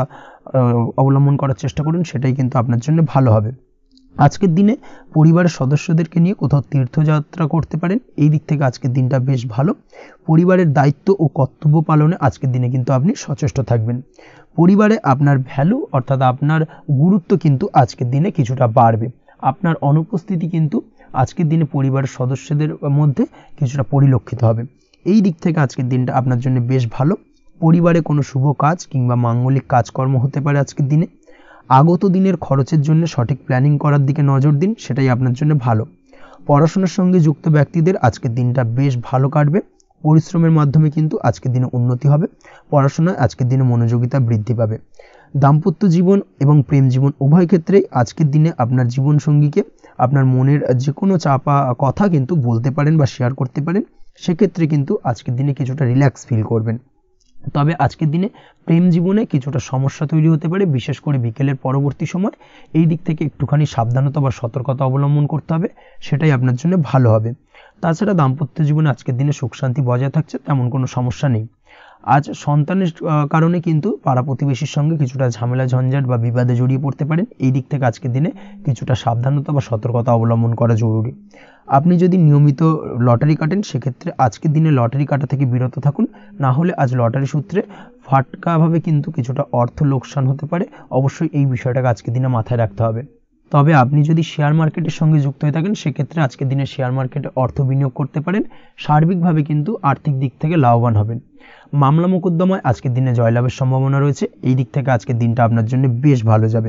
অবলম্বন করার চেষ্টা করুন, সেটাই কিন্তু আপনার জন্য ভালো হবে। আজকের দিনে পরিবারের সদস্যদেরকে নিয়ে কোথাও তীর্থযাত্রা করতে পারেন। এই দিক থেকে আজকের দিনটা বেশ ভালো। পরিবারের দায়িত্ব ও কর্তব্য পালনে আজকের দিনে কিন্তু আপনি সচেষ্ট থাকবেন। পরিবারে আপনার ভ্যালু অর্থাৎ আপনার গুরুত্ব কিন্তু আজকের দিনে কিছুটা বাড়বে। আপনার অনুপস্থিতি কিন্তু আজকের দিনে পরিবারের সদস্যদের মধ্যে কিছুটা পরিলক্ষিত হবে। এই দিক থেকে আজকের দিনটা আপনার জন্য বেশ ভালো। পরিবারে কোনো শুভ কাজ কিংবা মাঙ্গলিক কাজকর্ম হতে পারে আজকের দিনে। আগত দিনের খরচের জন্য সঠিক প্ল্যানিং করার দিকে নজর দিন, সেটাই আপনার জন্য ভালো। পড়াশোনার সঙ্গে যুক্ত ব্যক্তিদের আজকের দিনটা বেশ ভালো কাটবে। পরিশ্রমের মাধ্যমে কিন্তু আজকের দিনে উন্নতি হবে। পড়াশোনায় আজকের দিনে মনোযোগিতা বৃদ্ধি পাবে। দাম্পত্য জীবন এবং প্রেম জীবন উভয় ক্ষেত্রেই আজকের দিনে আপনার জীবনসঙ্গীকে আপনার মনের যে কোনো চাপা কথা কিন্তু বলতে পারেন বা শেয়ার করতে পারেন। সেক্ষেত্রে কিন্তু আজকের দিনে কিছুটা রিল্যাক্স ফিল করবেন। তবে আজকের দিনে প্রেম জীবনে কিছুটা সমস্যা তৈরি হতে পারে, বিশেষ করে বিকেলের পরবর্তী সময়। এই দিক থেকে একটুখানি সাবধানতা বা সতর্কতা অবলম্বন করতে হবে, সেটাই আপনার জন্য ভালো হবে। তাছাড়া দাম্পত্য জীবনে আজকের দিনে সুখ শান্তি বজায় থাকছে, তেমন কোনো সমস্যা নেই। আজ সন্তানের কারণে কিন্তু পাড়া প্রতিবেশীর সঙ্গে কিছুটা ঝামেলা ঝঞ্ঝাট বা বিবাদে জড়িয়ে পড়তে পারেন। এই দিক থেকে আজকের দিনে কিছুটা সাবধানতা বা সতর্কতা অবলম্বন করা জরুরি। আপনি যদি নিয়মিত লটারি কাটেন সেক্ষেত্রে আজকের দিনে লটারি কাটা থেকে বিরত থাকুন, না হলে আজ লটারি সূত্রে ফাটকাভাবে কিন্তু কিছুটা অর্থ লোকসান হতে পারে। অবশ্যই এই বিষয়টাকে আজকের দিনে মাথায় রাখতে হবে। তবে আপনি যদি শেয়ার মার্কেটের সঙ্গে যুক্ত হয়ে থাকেন সেক্ষেত্রে আজকের দিনে শেয়ার মার্কেটে অর্থ বিনিয়োগ করতে পারেন। সার্বিকভাবে কিন্তু আর্থিক দিক থেকে লাভবান হবেন। মামলা মোকদ্দমায় আজকের দিনে জয়লাভের সম্ভাবনা রয়েছে। এই দিক থেকে আজকের দিনটা আপনার জন্য বেশ ভালো যাবে।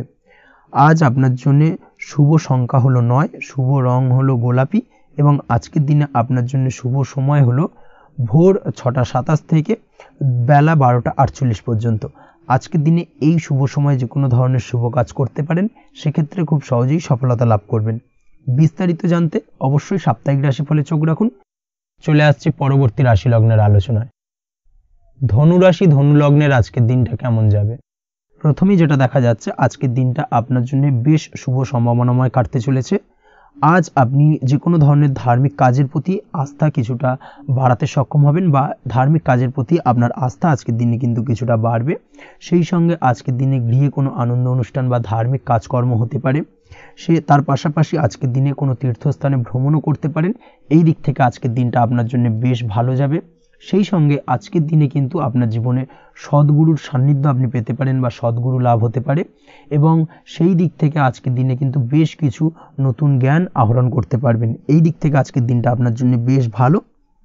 আজ আপনার জন্য শুভ সংখ্যা হলো নয়, শুভ রং হলো গোলাপি এবং আজকের দিনে আপনার জন্য শুভ সময় হলো ভোর ছটা সাতাশ থেকে বেলা বারোটা আটচল্লিশ পর্যন্ত। আজকের দিনে এই শুভ সময় যে কোনো ধরনের শুভ কাজ করতে পারেন, সেক্ষেত্রে খুব সহজেই সফলতা লাভ করবেন। বিস্তারিত জানতে অবশ্যই সাপ্তাহিক রাশিফলে চোখ রাখুন। চলে আসছে পরবর্তী রাশি লগ্নের আলোচনায়। ধনুরাশি ধনু লগ্নের আজকের দিনটা কেমন যাবে? প্রথমেই যেটা দেখা যাচ্ছে আজকের দিনটা আপনার জন্য বেশ শুভ সম্ভাবনাময় কাটতে চলেছে। আজ আপনি যে কোনো ধরনের ধার্মিক কাজের প্রতি আস্থা কিছুটা বাড়াতে সক্ষম হবেন বা ধার্মিক কাজের প্রতি আপনার আস্থা আজকের দিনে কিন্তু কিছুটা বাড়বে। সেই সঙ্গে আজকের দিনে গৃহে কোনো আনন্দ অনুষ্ঠান বা ধার্মিক কাজকর্ম হতে পারে। সে তার পাশাপাশি আজকের দিনে কোনো তীর্থস্থানে ভ্রমণও করতে পারেন। এই দিক থেকে আজকের দিনটা আপনার জন্য বেশ ভালো যাবে। সেই সঙ্গে আজকের দিনে কিন্তু আপনার জীবনে সদ্গুরুর সান্নিধ্য আপনি পেতে পারেন বা সদ্গুরু লাভ হতে পারে এবং সেই দিক থেকে আজকের দিনে কিন্তু বেশ কিছু নতুন জ্ঞান আহরণ করতে পারবেন। এই দিক থেকে আজকের দিনটা আপনার জন্য বেশ ভালো।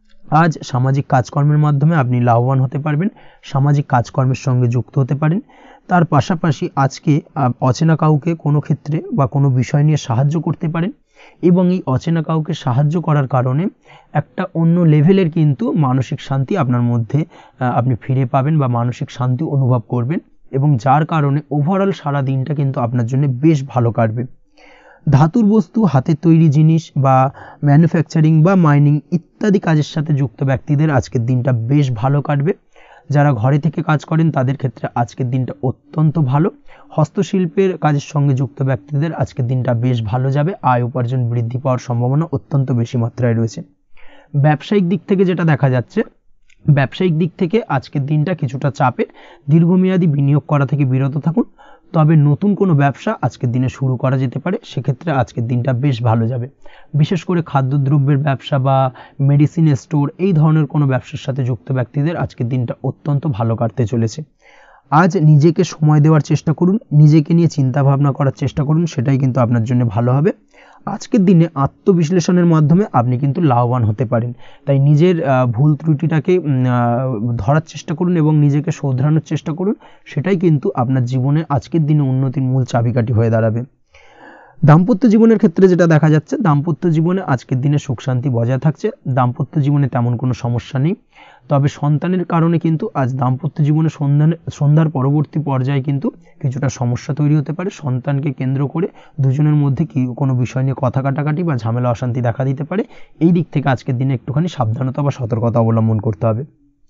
আজ সামাজিক কাজকর্মের মাধ্যমে আপনি লাভবান হতে পারবেন, সামাজিক কাজকর্মের সঙ্গে যুক্ত হতে পারেন। তার পাশাপাশি আজকে অচেনা কাউকে কোনো ক্ষেত্রে বা কোনো বিষয় নিয়ে সাহায্য করতে পারেন এবং এই অচেনা কাউকে সাহায্য করার কারণে একটা অন্য লেভেলের কিন্তু মানসিক শান্তি আপনার মধ্যে আপনি ফিরে পাবেন বা মানসিক শান্তি অনুভব করবেন এবং যার কারণে ওভারঅল সারা দিনটা কিন্তু আপনার জন্য বেশ ভালো কাটবে। ধাতুর বস্তু, হাতের তৈরি জিনিস বা ম্যানুফ্যাকচারিং বা মাইনিং ইত্যাদি কাজের সাথে যুক্ত ব্যক্তিদের আজকের দিনটা বেশ ভালো কাটবে। যারা ঘরে থেকে কাজ করেন তাদের ক্ষেত্রে আজকের দিনটা অত্যন্ত ভালো। হস্তশিল্পের কাজের সঙ্গে যুক্ত ব্যক্তিদের আজকের দিনটা বেশ ভালো যাবে। আয় উপার্জন বৃদ্ধি পাওয়ার সম্ভাবনা অত্যন্ত বেশি মাত্রায় রয়েছে। ব্যবসায়িক দিক থেকে যেটা দেখা যাচ্ছে, ব্যবসায়িক দিক থেকে আজকের দিনটা কিছুটা চাপের। দীর্ঘমেয়াদী বিনিয়োগ করা থেকে বিরত থাকুন। তবে নতুন কোনো ব্যবসা আজকের দিনে শুরু করা যেতে পারে, সেক্ষেত্রে আজকের দিনটা বেশ ভালো যাবে। বিশেষ করে খাদ্যদ্রব্যের ব্যবসা বা মেডিসিন স্টোর এই ধরনের কোনো ব্যবসার সাথে যুক্ত ব্যক্তিদের আজকের দিনটা অত্যন্ত ভালো কাটতে চলেছে। আজ নিজেকে সময় দেওয়ার চেষ্টা করুন, নিজেকে নিয়ে চিন্তা ভাবনা করার চেষ্টা করুন, সেটাই কিন্তু আপনার জন্য ভালো হবে। আজকের দিনে আত্মবিশ্লেষণের মাধ্যমে আপনি কিন্তু লাভবান হতে পারেন। তাই নিজের ভুল ত্রুটিটাকে ধরার চেষ্টা করুন এবং নিজেকে শোধরানোর চেষ্টা করুন, সেটাই কিন্তু আপনার জীবনে আজকের দিনে উন্নতির মূল চাবিকাঠি হয়ে দাঁড়াবে। দাম্পত্য জীবনের ক্ষেত্রে যেটা দেখা যাচ্ছে, দাম্পত্য জীবনে আজকের দিনে সুখ শান্তি বজায় থাকছে। দাম্পত্য জীবনে তেমন কোনো সমস্যা নেই। তবে সন্তানের কারণে কিন্তু আজ দাম্পত্য জীবনে সন্ধান সন্ধ্যার পরবর্তী পর্যায়ে কিন্তু কিছুটা সমস্যা তৈরি হতে পারে। সন্তানকে কেন্দ্র করে দুজনের মধ্যে কি কোনো বিষয় নিয়ে কথা কাটাকাটি বা ঝামেলা অশান্তি দেখা দিতে পারে। এই দিক থেকে আজকের দিনে একটুখানি সাবধানতা বা সতর্কতা অবলম্বন করতে হবে।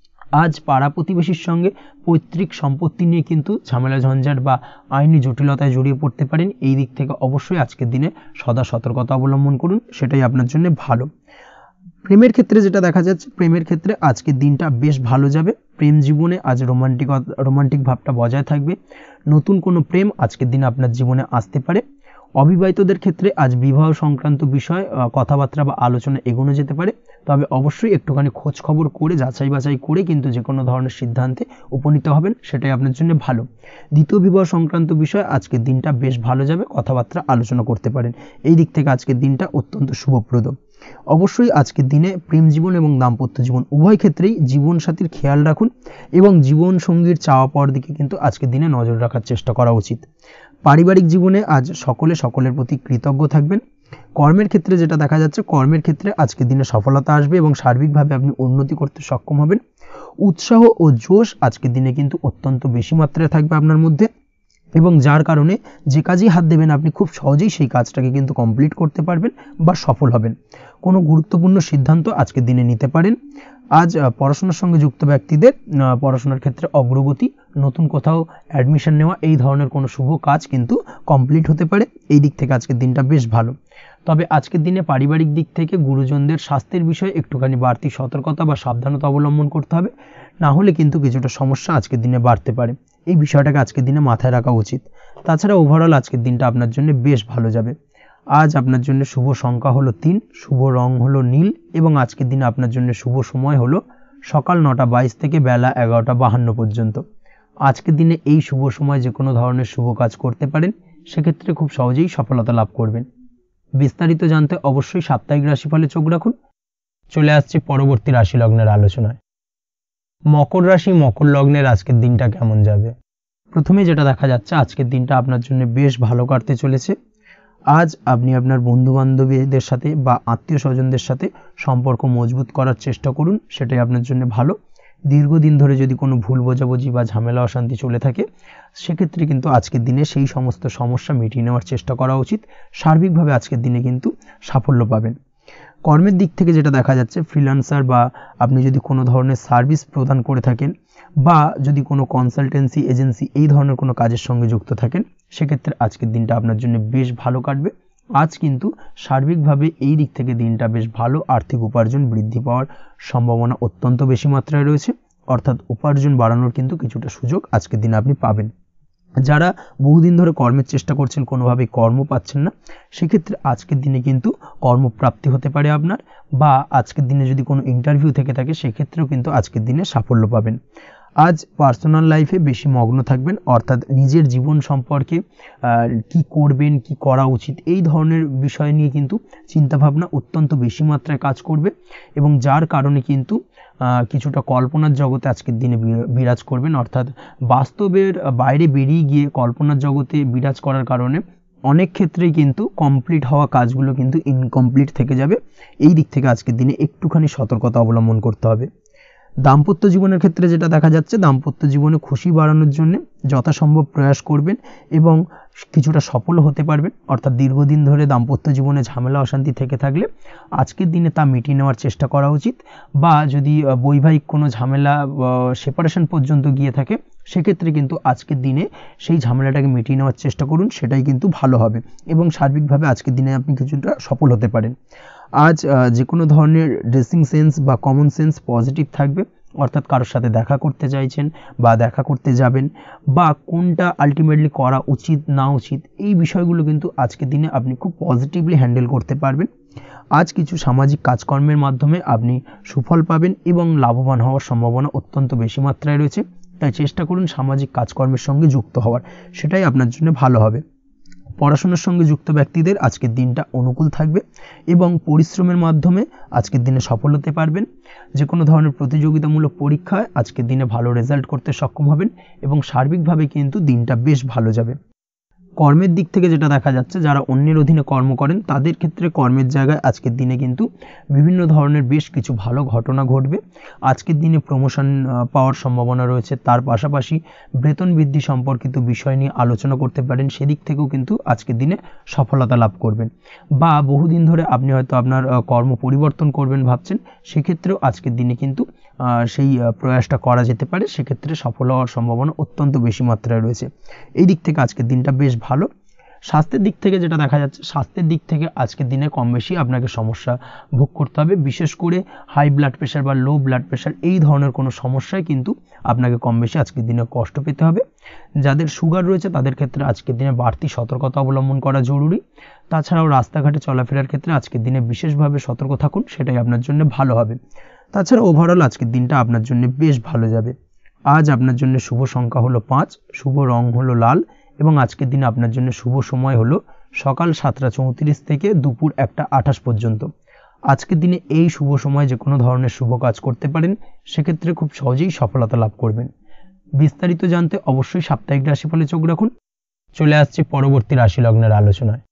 আজ পাড়া প্রতিবেশীর সঙ্গে পৈতৃক সম্পত্তি নিয়ে কিন্তু ঝামেলা ঝঞ্ঝাট বা আইনি জটিলতায় জড়িয়ে পড়তে পারেন। এই দিক থেকে অবশ্যই আজকের দিনে সদা সতর্কতা অবলম্বন করুন, সেটাই আপনার জন্য ভালো। প্রেমের ক্ষেত্রে যেটা দেখা যাচ্ছে, প্রেমের ক্ষেত্রে আজকের দিনটা বেশ ভালো যাবে। প্রেম জীবনে আজ রোমান্টিক রোমান্টিক ভাবটা বজায় থাকবে। নতুন কোনো প্রেম আজকের দিনে আপনার জীবনে আসতে পারে। অবিবাহিতদের ক্ষেত্রে আজ বিবাহ সংক্রান্ত বিষয় কথাবার্তা বা আলোচনা এগোনো যেতে পারে, তবে অবশ্যই একটুখানি খোঁজ খবর করে যাচাই বাছাই করে কিন্তু যে কোনো ধরনের সিদ্ধান্তে উপনীত হবেন, সেটাই আপনার জন্য ভালো। দ্বিতীয় বিবাহ সংক্রান্ত বিষয় আজকের দিনটা বেশ ভালো যাবে, কথাবার্তা আলোচনা করতে পারেন। এই দিক থেকে আজকের দিনটা অত্যন্ত শুভপ্রদ। অবশ্যই আজকের দিনে প্রেম জীবন এবং দাম্পত্য জীবন উভয় ক্ষেত্রেই জীবনসাথীর খেয়াল রাখুন এবং জীবন সঙ্গীর চাওয়া পাওয়ার দিকে কিন্তু আজকের দিনে নজর রাখার চেষ্টা করা উচিত। পারিবারিক জীবনে আজ সকলে সকলের প্রতি কৃতজ্ঞ থাকবেন। কর্মের ক্ষেত্রে যেটা দেখা যাচ্ছে, কর্মের ক্ষেত্রে আজকের দিনে সফলতা আসবে এবং সার্বিকভাবে আপনি উন্নতি করতে সক্ষম হবেন। উৎসাহ ও জোশ আজকের দিনে কিন্তু অত্যন্ত বেশি মাত্রায় থাকবে আপনার মধ্যে, এবং যার কারণে যে কাজেই হাত দেবেন আপনি খুব সহজেই সেই কাজটাকে কিন্তু কমপ্লিট করতে পারবেন বা সফল হবেন। কোনো গুরুত্বপূর্ণ সিদ্ধান্ত আজকের দিনে নিতে পারেন। আজ পড়াশোনার সঙ্গে যুক্ত ব্যক্তিদের পড়াশোনার ক্ষেত্রে অগ্রগতি, নতুন কোথাও অ্যাডমিশন নেওয়া, এই ধরনের কোনো শুভ কাজ কিন্তু কমপ্লিট হতে পারে। এই দিক থেকে আজকের দিনটা বেশ ভালো। তবে আজকের দিনে পারিবারিক দিক থেকে গুরুজনদের স্বাস্থ্যের বিষয়ে একটুখানি বাড়তি সতর্কতা বা সাবধানতা অবলম্বন করতে হবে, না হলে কিন্তু কিছুটা সমস্যা আজকের দিনে বাড়তে পারে। এই বিষয়টাকে আজকের দিনে মাথায় রাখা উচিত। তাছাড়া ওভারঅল আজকের দিনটা আপনার জন্য বেশ ভালো যাবে। আজ আপনার জন্য শুভ সংখ্যা হলো তিন, শুভ রং হলো নীল, এবং আজকের দিনে আপনার জন্য শুভ সময় হলো সকাল নটা বাইশ থেকে বেলা এগারোটা বাহান্ন পর্যন্ত। আজকের দিনে এই শুভ সময় যে কোনো ধরনের শুভ কাজ করতে পারেন, সেক্ষেত্রে খুব সহজেই সফলতা লাভ করবেন। বিস্তারিত জানতে অবশ্যই সাপ্তাহিক রাশিফলে চোখ রাখুন। চলে আসছি পরবর্তী রাশি লগ্নের আলোচনায়। মকর রাশি মকর লগ্নের আজকের দিনটা কেমন যাবে? প্রথমে যেটা দেখা যাচ্ছে, আজকের দিনটা আপনার জন্য বেশ ভালো কাটতে চলেছে। আজ আপনি আপনার বন্ধু বান্ধবীদের সাথে বা আত্মীয় স্বজনদের সাথে সম্পর্ক মজবুত করার চেষ্টা করুন, সেটাই আপনার জন্য ভালো। দীর্ঘদিন ধরে যদি কোনো ভুল বোঝাবুঝি বা ঝামেলা অশান্তি চলে থাকে, সেক্ষেত্রে কিন্তু আজকের দিনে সেই সমস্ত সমস্যা মিটিয়ে নেওয়ার চেষ্টা করা উচিত। সার্বিকভাবে আজকের দিনে কিন্তু সাফল্য পাবেন। কর্মের দিক থেকে যেটা দেখা যাচ্ছে, ফ্রিল্যান্সার বা আপনি যদি কোনো ধরনের সার্ভিস প্রদান করে থাকেন বা যদি কোনো কনসালটেন্সি এজেন্সি এই ধরনের কোনো কাজের সঙ্গে যুক্ত থাকেন, সেক্ষেত্রে আজকের দিনটা আপনার জন্য বেশ ভালো কাটবে। আজ কিন্তু সার্বিকভাবে এই দিক থেকে দিনটা বেশ ভালো। আর্থিক উপার্জন বৃদ্ধি পাওয়ার সম্ভাবনা অত্যন্ত বেশি মাত্রায় রয়েছে, অর্থাৎ উপার্জন বাড়ানোর কিন্তু কিছুটা সুযোগ আজকের দিনে আপনি পাবেন। যারা বহুদিন ধরে কর্মের চেষ্টা করছেন, কোনোভাবেই কর্ম পাচ্ছেন না, সেক্ষেত্রে আজকের দিনে কিন্তু কর্মপ্রাপ্তি হতে পারে আপনার, বা আজকের দিনে যদি কোনো ইন্টারভিউ থেকে থাকে, সেক্ষেত্রেও কিন্তু আজকের দিনে সাফল্য পাবেন। আজ পার্সোনাল লাইফে বেশি মগ্ন থাকবেন, অর্থাৎ নিজের জীবন সম্পর্কে কি করবেন, কি করা উচিত, এই ধরনের বিষয় নিয়ে কিন্তু চিন্তাভাবনা অত্যন্ত বেশি মাত্রায় কাজ করবে, এবং যার কারণে কিন্তু কিছুটা কল্পনার জগতে আজকের দিনে বিরাজ করবেন। অর্থাৎ বাস্তবের বাইরে বেরিয়ে গিয়ে কল্পনার জগতে বিরাজ করার কারণে অনেক ক্ষেত্রেই কিন্তু কমপ্লিট হওয়া কাজগুলো কিন্তু ইনকমপ্লিট থেকে যাবে। এই দিক থেকে আজকের দিনে একটুখানি সতর্কতা অবলম্বন করতে হবে। দাম্পত্য জীবনের ক্ষেত্রে যেটা দেখা যাচ্ছে, দাম্পত্য জীবনে খুশি বাড়ানোর জন্য যথাসম্ভব প্রয়াস করবেন এবং কিছুটা সফল হতে পারবেন। অর্থাৎ দীর্ঘদিন ধরে দাম্পত্য জীবনে ঝামেলা অশান্তি থেকে থাকলে আজকের দিনে তা মিটিয়ে নেওয়ার চেষ্টা করা উচিত, বা যদি বৈবাহিক কোনো ঝামেলা সেপারেশন পর্যন্ত গিয়ে থাকে, সেক্ষেত্রে কিন্তু আজকের দিনে সেই ঝামেলাটাকে মিটিয়ে নেওয়ার চেষ্টা করুন, সেটাই কিন্তু ভালো হবে এবং সার্বিকভাবে আজকের দিনে আপনি কিছুটা সফল হতে পারেন। আজ যে কোনো ধরনের ড্রেসিং সেন্স বা কমন সেন্স পজিটিভ থাকবে, অর্থাৎ কারোর সাথে দেখা করতে চাইছেন বা দেখা করতে যাবেন, বা কোনটা আলটিমেটলি করা উচিত না উচিত, এই বিষয়গুলো কিন্তু আজকের দিনে আপনি খুব পজিটিভলি হ্যান্ডেল করতে পারবেন। আজ কিছু সামাজিক কাজকর্মের মাধ্যমে আপনি সুফল পাবেন এবং লাভবান হওয়ার সম্ভাবনা অত্যন্ত বেশি মাত্রায় রয়েছে, তাই চেষ্টা করুন সামাজিক কাজকর্মের সঙ্গে যুক্ত হওয়ার, সেটাই আপনার জন্য ভালো হবে। পড়াশোনার সঙ্গে যুক্ত ব্যক্তিদের আজকের দিনটা অনুকূল থাকবে এবং পরিশ্রমের মাধ্যমে আজকের দিনে সফল হতে পারবেন। যে কোনো ধরনের প্রতিযোগিতামূলক পরীক্ষায় আজকের দিনে ভালো রেজাল্ট করতে সক্ষম হবেন এবং সার্বিকভাবে কিন্তু দিনটা বেশ ভালো যাবে। কর্মের দিক থেকে যেটা দেখা যাচ্ছে, যারা অন্যের অধীনে কর্ম করেন তাদের ক্ষেত্রে কর্মের জায়গায় আজকের দিনে কিন্তু বিভিন্ন ধরনের বেশ কিছু ভালো ঘটনা ঘটবে। আজকের দিনে প্রমোশন পাওয়ার সম্ভাবনা রয়েছে। তার পাশাপাশি বেতন বৃদ্ধি সম্পর্কিত বিষয় নিয়ে আলোচনা করতে পারেন, সেদিক থেকেও কিন্তু আজকের দিনে সফলতা লাভ করবেন। বা বহুদিন ধরে আপনি হয়তো আপনার কর্ম পরিবর্তন করবেন ভাবছেন, সেক্ষেত্রেও আজকের দিনে কিন্তু সেই প্রয়াসটা করা যেতে পারে, সেক্ষেত্রে সফল হওয়ার সম্ভাবনা অত্যন্ত বেশি মাত্রায় রয়েছে। এই দিক থেকে আজকের দিনটা বেশ ভালো। স্বাস্থ্যের দিক থেকে যেটা দেখা যাচ্ছে, স্বাস্থ্যের দিক থেকে আজকের দিনে কম বেশি আপনাকে সমস্যা ভোগ করতে হবে। বিশেষ করে হাই ব্লাড প্রেশার বা লো ব্লাড প্রেশার এই ধরনের কোনো সমস্যায় কিন্তু আপনাকে কম বেশি আজকের দিনে কষ্ট পেতে হবে। যাদের সুগার রয়েছে তাদের ক্ষেত্রে আজকের দিনে বাড়তি সতর্কতা অবলম্বন করা জরুরি। তাছাড়াও রাস্তাঘাটে চলাফেরার ক্ষেত্রে আজকের দিনে বিশেষভাবে সতর্ক থাকুন, সেটাই আপনার জন্য ভালো হবে। তাছাড়া ওভারঅল আজকের দিনটা আপনার জন্য বেশ ভালো যাবে। আজ আপনার জন্য শুভ সংখ্যা হলো পাঁচ, শুভ রং হলো লাল এবং আজকের দিনে আপনার জন্য শুভ সময় হলো সকাল সাতটা চৌত্রিশ থেকে দুপুর একটা আঠাশ পর্যন্ত। আজকের দিনে এই শুভ সময় যে কোনো ধরনের শুভ কাজ করতে পারেন, সেক্ষেত্রে খুব সহজেই সফলতা লাভ করবেন। বিস্তারিত জানতে অবশ্যই সাপ্তাহিক রাশিফলে চোখ রাখুন। চলে আসছে পরবর্তী রাশি লগ্নের আলোচনায়।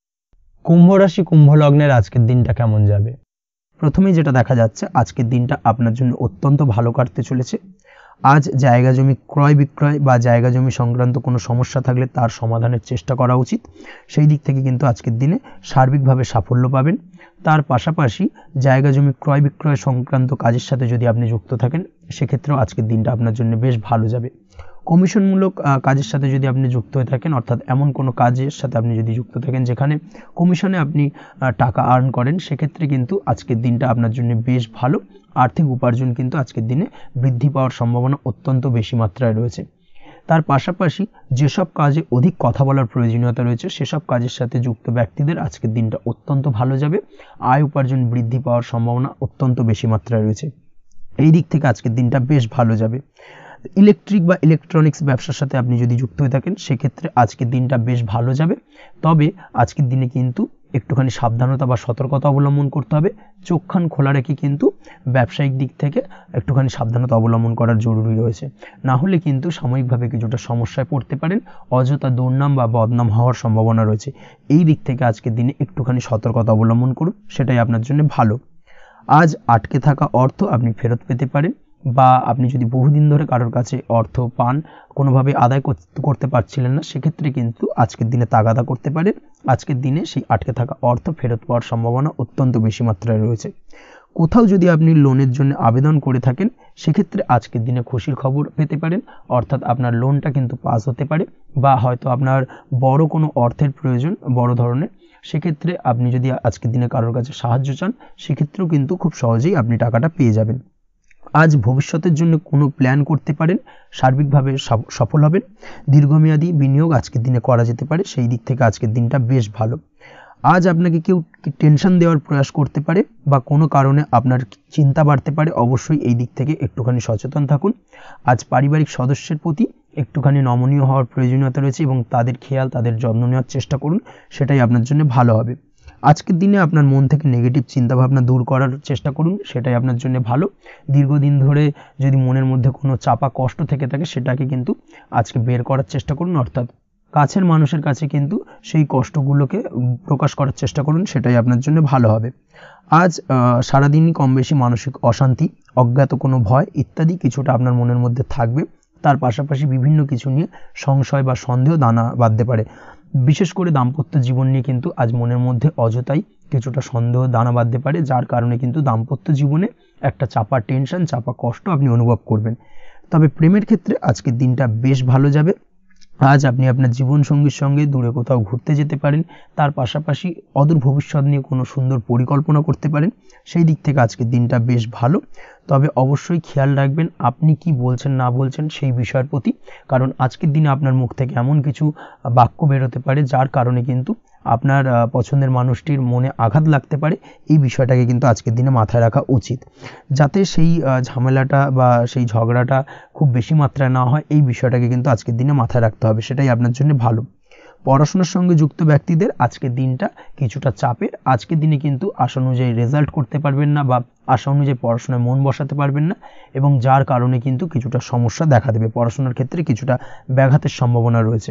কুম্ভ রাশি কুম্ভ লগ্নের আজকের দিনটা কেমন যাবে? প্রথমেই যেটা দেখা যাচ্ছে, আজকের দিনটা আপনার জন্য অত্যন্ত ভালো কাটতে চলেছে। আজ জায়গা জমি ক্রয় বিক্রয় বা জায়গা জমি সংক্রান্ত কোনো সমস্যা থাকলে তার সমাধানের চেষ্টা করা উচিত। সেই দিক থেকে কিন্তু আজকের দিনে সার্বিকভাবে সাফল্য পাবেন। তার পাশাপাশি জায়গা জমি ক্রয় বিক্রয় সংক্রান্ত কাজের সাথে যদি আপনি যুক্ত থাকেন, সেক্ষেত্রেও আজকের দিনটা আপনার জন্য বেশ ভালো যাবে। কমিশনমূলক কাজের সাথে যদি আপনি যুক্ত হয়ে থাকেন, অর্থাৎ এমন কোনো কাজের সাথে আপনি যদি যুক্ত থাকেন যেখানে কমিশনে আপনি টাকা আর্ন করেন, সেক্ষেত্রে কিন্তু আজকের দিনটা আপনার জন্য বেশ ভালো। আর্থিক উপার্জন কিন্তু আজকের দিনে বৃদ্ধি পাওয়ার সম্ভাবনা অত্যন্ত বেশি মাত্রায় রয়েছে। তার পাশাপাশি যেসব কাজে অধিক কথা বলার প্রয়োজনীয়তা রয়েছে, সেসব কাজের সাথে যুক্ত ব্যক্তিদের আজকের দিনটা অত্যন্ত ভালো যাবে। আয় উপার্জন বৃদ্ধি পাওয়ার সম্ভাবনা অত্যন্ত বেশি মাত্রায় রয়েছে। এই দিক থেকে আজকের দিনটা বেশ ভালো যাবে। ইলেকট্রিক বা ইলেকট্রনিক্স ব্যবসার সাথে আপনি যদি যুক্ত হয়ে থাকেন, সেক্ষেত্রে আজকের দিনটা বেশ ভালো যাবে। তবে আজকের দিনে কিন্তু একটুখানি সাবধানতা বা সতর্কতা অবলম্বন করতে হবে। চোখ কান খোলা রেখে কিন্তু ব্যবসায়িক দিক থেকে একটুখানি সাবধানতা অবলম্বন করার জরুরি রয়েছে। না হলে কিন্তু সাময়িকভাবে কিছুটা সমস্যায় পড়তে পারেন, অযথা দুর্নাম বা বদনাম হওয়ার সম্ভাবনা রয়েছে। এই দিক থেকে আজকের দিনে একটুখানি সতর্কতা অবলম্বন করুন, সেটাই আপনার জন্য ভালো। আজ আটকে থাকা অর্থ আপনি ফেরত পেতে পারেন, বা আপনি যদি বহুদিন ধরে কারোর কাছে অর্থ পান, কোনোভাবে আদায় করতে পারছিলেন না, সেক্ষেত্রে কিন্তু আজকের দিনে তাগাদা করতে পারেন। আজকের দিনে সেই আটকে থাকা অর্থ ফেরত পাওয়ার সম্ভাবনা অত্যন্ত বেশি মাত্রায় রয়েছে। কোথাও যদি আপনি লোনের জন্য আবেদন করে থাকেন, সেক্ষেত্রে আজকের দিনে খুশির খবর পেতে পারেন, অর্থাৎ আপনার লোনটা কিন্তু পাস হতে পারে। বা হয়তো আপনার বড় কোনো অর্থের প্রয়োজন, বড় ধরনের, সেক্ষেত্রে আপনি যদি আজকের দিনে কারোর কাছে সাহায্য চান, সেক্ষেত্রেও কিন্তু খুব সহজেই আপনি টাকাটা পেয়ে যাবেন। আজ ভবিষ্যতের জন্য কোনো প্ল্যান করতে পারেন, সার্বিকভাবে সফল হবেন। দীর্ঘমেয়াদী বিনিয়োগ আজকের দিনে করা যেতে পারে, সেই দিক থেকে আজকের দিনটা বেশ ভালো। আজ আপনাকে কেউ টেনশন দেওয়ার প্রয়াস করতে পারে বা কোনো কারণে আপনার চিন্তা বাড়তে পারে, অবশ্যই এই দিক থেকে একটুখানি সচেতন থাকুন। আজ পারিবারিক সদস্যের প্রতি একটুখানি নমনীয় হওয়ার প্রয়োজনীয়তা রয়েছে এবং তাদের খেয়াল, তাদের যত্ন নেওয়ার চেষ্টা করুন, সেটাই আপনার জন্য ভালো হবে। আজকের দিনে আপনার মন থেকে নেগেটিভ চিন্তাভাবনা দূর করার চেষ্টা করুন, সেটাই আপনার জন্য ভালো। দীর্ঘদিন ধরে যদি মনের মধ্যে কোনো চাপা কষ্ট থেকে থাকে, সেটাকে কিন্তু আজকে বের করার চেষ্টা করুন, অর্থাৎ কাছের মানুষের কাছে কিন্তু সেই কষ্টগুলোকে প্রকাশ করার চেষ্টা করুন, সেটাই আপনার জন্য ভালো হবে। আজ সারাদিনই কম বেশি মানসিক অশান্তি, অজ্ঞাত কোনো ভয় ইত্যাদি কিছুটা আপনার মনের মধ্যে থাকবে। তার পাশাপাশি বিভিন্ন কিছু নিয়ে সংশয় বা সন্দেহ দানা বাঁধতে পারে। বিশেষ করে দাম্পত্য জীবন নিয়ে কিন্তু আজ মনের মধ্যে অযথাই কিছুটা সন্দেহ দানা বাঁধতে পারে, যার কারণে কিন্তু দাম্পত্য জীবনে একটা চাপা টেনশন, চাপা কষ্ট আপনি অনুভব করবেন। তবে প্রেমের ক্ষেত্রে আজকের দিনটা বেশ ভালো যাবে। আজ আপনি আপনার জীবনসঙ্গীর সঙ্গে দূরে কোথাও ঘুরতে যেতে পারেন। তার পাশাপাশি অদূর ভবিষ্যৎ নিয়ে কোনো সুন্দর পরিকল্পনা করতে পারেন, সেই দিক থেকে আজকের দিনটা বেশ ভালো। তবে অবশ্যই খেয়াল রাখবেন আপনি কি বলছেন না বলছেন সেই বিষয়ের প্রতি, কারণ আজকের দিনে আপনার মুখ থেকে এমন কিছু বাক্য বেরোতে পারে যার কারণে কিন্তু আপনার পছন্দের মানুষটির মনে আঘাত লাগতে পারে। এই বিষয়টাকে কিন্তু আজকের দিনে মাথায় রাখা উচিত, যাতে সেই ঝামেলাটা বা সেই ঝগড়াটা খুব বেশি মাত্রায় না হয়। এই বিষয়টাকে কিন্তু আজকের দিনে মাথায় রাখতে হবে, সেটাই আপনার জন্য ভালো। পড়াশোনার সঙ্গে যুক্ত ব্যক্তিদের আজকের দিনটা কিছুটা চাপের। আজকের দিনে কিন্তু আশা অনুযায়ী রেজাল্ট করতে পারবেন না বা আশা অনুযায়ী পড়াশোনায় মন বসাতে পারবেন না, এবং যার কারণে কিন্তু কিছুটা সমস্যা দেখা দেবে, পড়াশোনার ক্ষেত্রে কিছুটা ব্যাঘাতের সম্ভাবনা রয়েছে।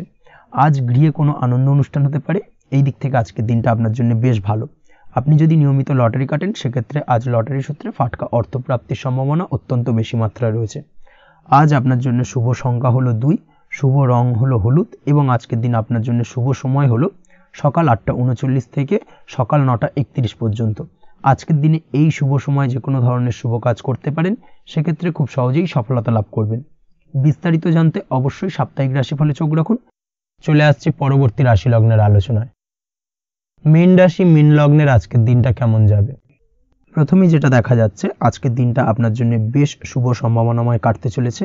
আজ গৃহে কোনো আনন্দ অনুষ্ঠান হতে পারে, এই দিক থেকে আজকের দিনটা আপনার জন্য বেশ ভালো। আপনি যদি নিয়মিত লটারি কাটেন সেক্ষেত্রে আজ লটারি সূত্রে ফাটকা অর্থপ্রাপ্তির সম্ভাবনা অত্যন্ত বেশি মাত্রায় রয়েছে। আজ আপনার জন্য শুভ সংখ্যা হলো দুই, শুভ রং হলো হলুদ এবং আজকের দিন আপনার জন্য শুভ সময় হলো সকাল আটটা উনচল্লিশ থেকে সকাল নটা একত্রিশ পর্যন্ত। আজকের দিনে এই শুভ সময় যে কোনো ধরনের শুভ কাজ করতে পারেন, সেক্ষেত্রে খুব সহজেই সফলতা লাভ করবেন। বিস্তারিত জানতে অবশ্যই সাপ্তাহিক রাশিফলে চোখ রাখুন। চলে আসছে পরবর্তী রাশি লগ্নের আলোচনায়। মীন রাশি মীন লগ্নের আজকের দিনটা কেমন যাবে? প্রথমেই যেটা দেখা যাচ্ছে, আজকের দিনটা আপনার জন্য বেশ শুভ সম্ভাবনাময় কাটতে চলেছে।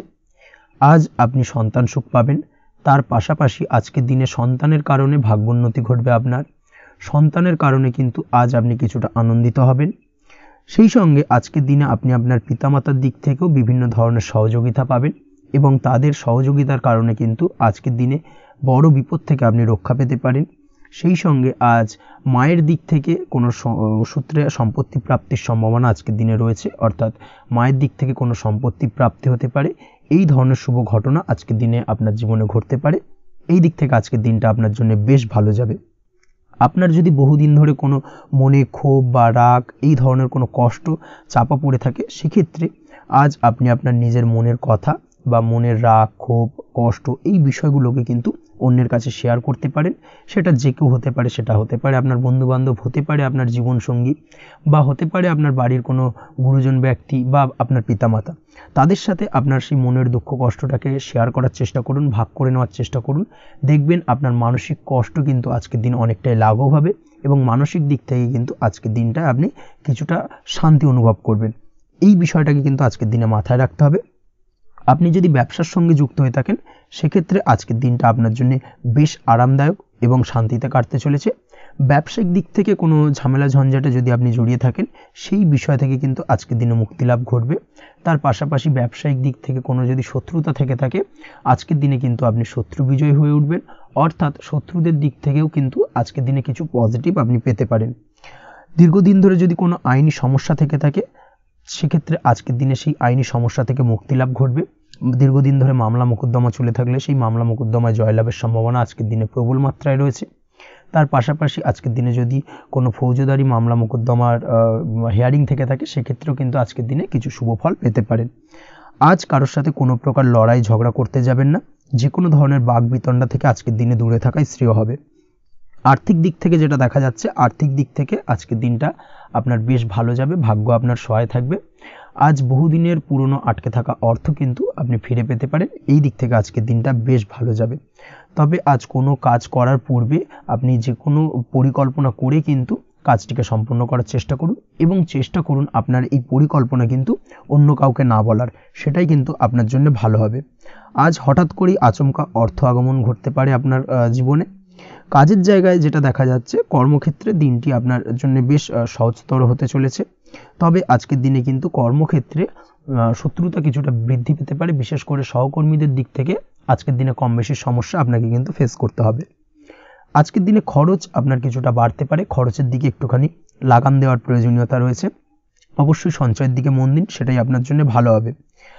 আজ আপনি সন্তান সুখ পাবেন, তার পাশাপাশি আজকের দিনে সন্তানের কারণে ভাগ্যোন্নতি ঘটবে আপনার। সন্তানের কারণে কিন্তু আজ আপনি কিছুটা আনন্দিত হবেন। সেই সঙ্গে আজকের দিনে আপনি আপনার পিতামাতার দিক থেকেও বিভিন্ন ধরনের সহযোগিতা পাবেন এবং তাদের সহযোগিতার কারণে কিন্তু আজকের দিনে বড় বিপদ থেকে আপনি রক্ষা পেতে পারেন। সেই সঙ্গে আজ মায়ের দিক থেকে কোনো সূত্রে সম্পত্তি প্রাপ্তির সম্ভাবনা আজকের দিনে রয়েছে, অর্থাৎ মায়ের দিক থেকে কোনো সম্পত্তি প্রাপ্তি হতে পারে। এই ধরনের শুভ ঘটনা আজকের দিনে আপনার জীবনে ঘটতে পারে। এই দিক থেকে আজকের দিনটা আপনার জন্য বেশ ভালো যাবে। আপনার যদি বহুদিন ধরে কোনো মনে ক্ষোভ বা রাগ এই ধরনের কোনো কষ্ট চাপা পড়ে থাকে, সেক্ষেত্রে আজ আপনি আপনার নিজের মনের কথা বা মনের রাগ ক্ষোভ কষ্ট এই বিষয়গুলোকে কিন্তু অন্যের কাছে শেয়ার করতে পারেন। সেটা যে কেউ হতে পারে, সেটা হতে পারে আপনার বন্ধুবান্ধব, হতে পারে আপনার জীবনসঙ্গী, বা হতে পারে আপনার বাড়ির কোনো গুরুজন ব্যক্তি বা আপনার পিতামাতা। তাদের সাথে আপনার সেই মনের দুঃখ কষ্টটাকে শেয়ার করার চেষ্টা করুন, ভাগ করে নেওয়ার চেষ্টা করুন। দেখবেন আপনার মানসিক কষ্ট কিন্তু আজকের দিন অনেকটাই লাঘব হবে এবং মানসিক দিক থেকে কিন্তু আজকের দিনটায় আপনি কিছুটা শান্তি অনুভব করবেন। এই বিষয়টাকে কিন্তু আজকের দিনে মাথায় রাখতে হবে। আপনি যদি ব্যবসার সঙ্গে যুক্ত হয়ে থাকেন, সেক্ষেত্রে আজকের দিনটা আপনার জন্য বেশ আরামদায়ক এবং শান্তিতে কাটতে চলেছে। ব্যবসায়িক দিক থেকে কোনো ঝামেলা ঝঞ্ঝাটে যদি আপনি জড়িয়ে থাকেন, সেই বিষয় থেকে কিন্তু আজকের দিনে মুক্তি লাভ ঘটবে। তার পাশাপাশি ব্যবসায়িক দিক থেকে কোনো যদি শত্রুতা থেকে থাকে, আজকের দিনে কিন্তু আপনি শত্রু বিজয়ী হয়ে উঠবেন, অর্থাৎ শত্রুদের দিক থেকেও কিন্তু আজকের দিনে কিছু পজিটিভ আপনি পেতে পারেন। দীর্ঘদিন ধরে যদি কোনো আইনি সমস্যা থেকে থাকে, সেক্ষেত্রে আজকের দিনে সেই আইনি সমস্যা থেকে মুক্তি লাভ ঘটবে। দীর্ঘদিন ধরে মামলা মোকদ্দমা চলে থাকলে সেই মামলা মোকদ্দমায় জয়লাভের সম্ভাবনা আজকের দিনে প্রবল মাত্রায় রয়েছে। তার পাশাপাশি আজকের দিনে যদি কোনো ফৌজদারি মামলা মোকদ্দমার হিয়ারিং থেকে থাকে, সেক্ষেত্রেও কিন্তু আজকের দিনে কিছু শুভ ফল পেতে পারেন। আজ কারোর সাথে কোনো প্রকার লড়াই ঝগড়া করতে যাবেন না। যে কোনো ধরনের বাক বিতণ্ডা থেকে আজকের দিনে দূরে থাকাই শ্রেয় হবে। আর্থিক দিক থেকে যেটা দেখা যাচ্ছে, আর্থিক দিক থেকে আজকের দিনটা আপনার বেশ ভালো যাবে, ভাগ্য আপনার সহায় থাকবে। আজ বহুদিনের পুরনো আটকে থাকা অর্থ কিন্তু আপনি ফিরে পেতে পারেন। এই দিক থেকে আজকের দিনটা বেশ ভালো যাবে। তবে আজ কোনো কাজ করার পূর্বে আপনি যে কোনো পরিকল্পনা করে কিন্তু কাজটিকে সম্পূর্ণ করার চেষ্টা করুন এবং চেষ্টা করুন আপনার এই পরিকল্পনা কিন্তু অন্য কাউকে না বলার, সেটাই কিন্তু আপনার জন্য ভালো হবে। আজ হঠাৎ করেই আচমকা অর্থ আগমন ঘটতে পারে আপনার জীবনে। কাজের জায়গায় যেটা দেখা যাচ্ছে, কর্মক্ষেত্রে দিনটি আপনার জন্য বেশ সহজতর হতে চলেছে। তবে আজকের দিনে কিন্তু কর্মক্ষেত্রে শত্রুতা কিছুটা বৃদ্ধি পেতে পারে, বিশেষ করে সহকর্মীদের দিক থেকে আজকের দিনে কম বেশি সমস্যা আপনাকে কিন্তু ফেস করতে হবে। আজকের দিনে খরচ আপনার কিছুটা বাড়তে পারে, খরচের দিকে একটুখানি লাগাম দেওয়ার প্রয়োজনীয়তা রয়েছে। অবশ্যই সঞ্চয়ের দিকে মন দিন, সেটাই আপনার জন্য ভালো হবে।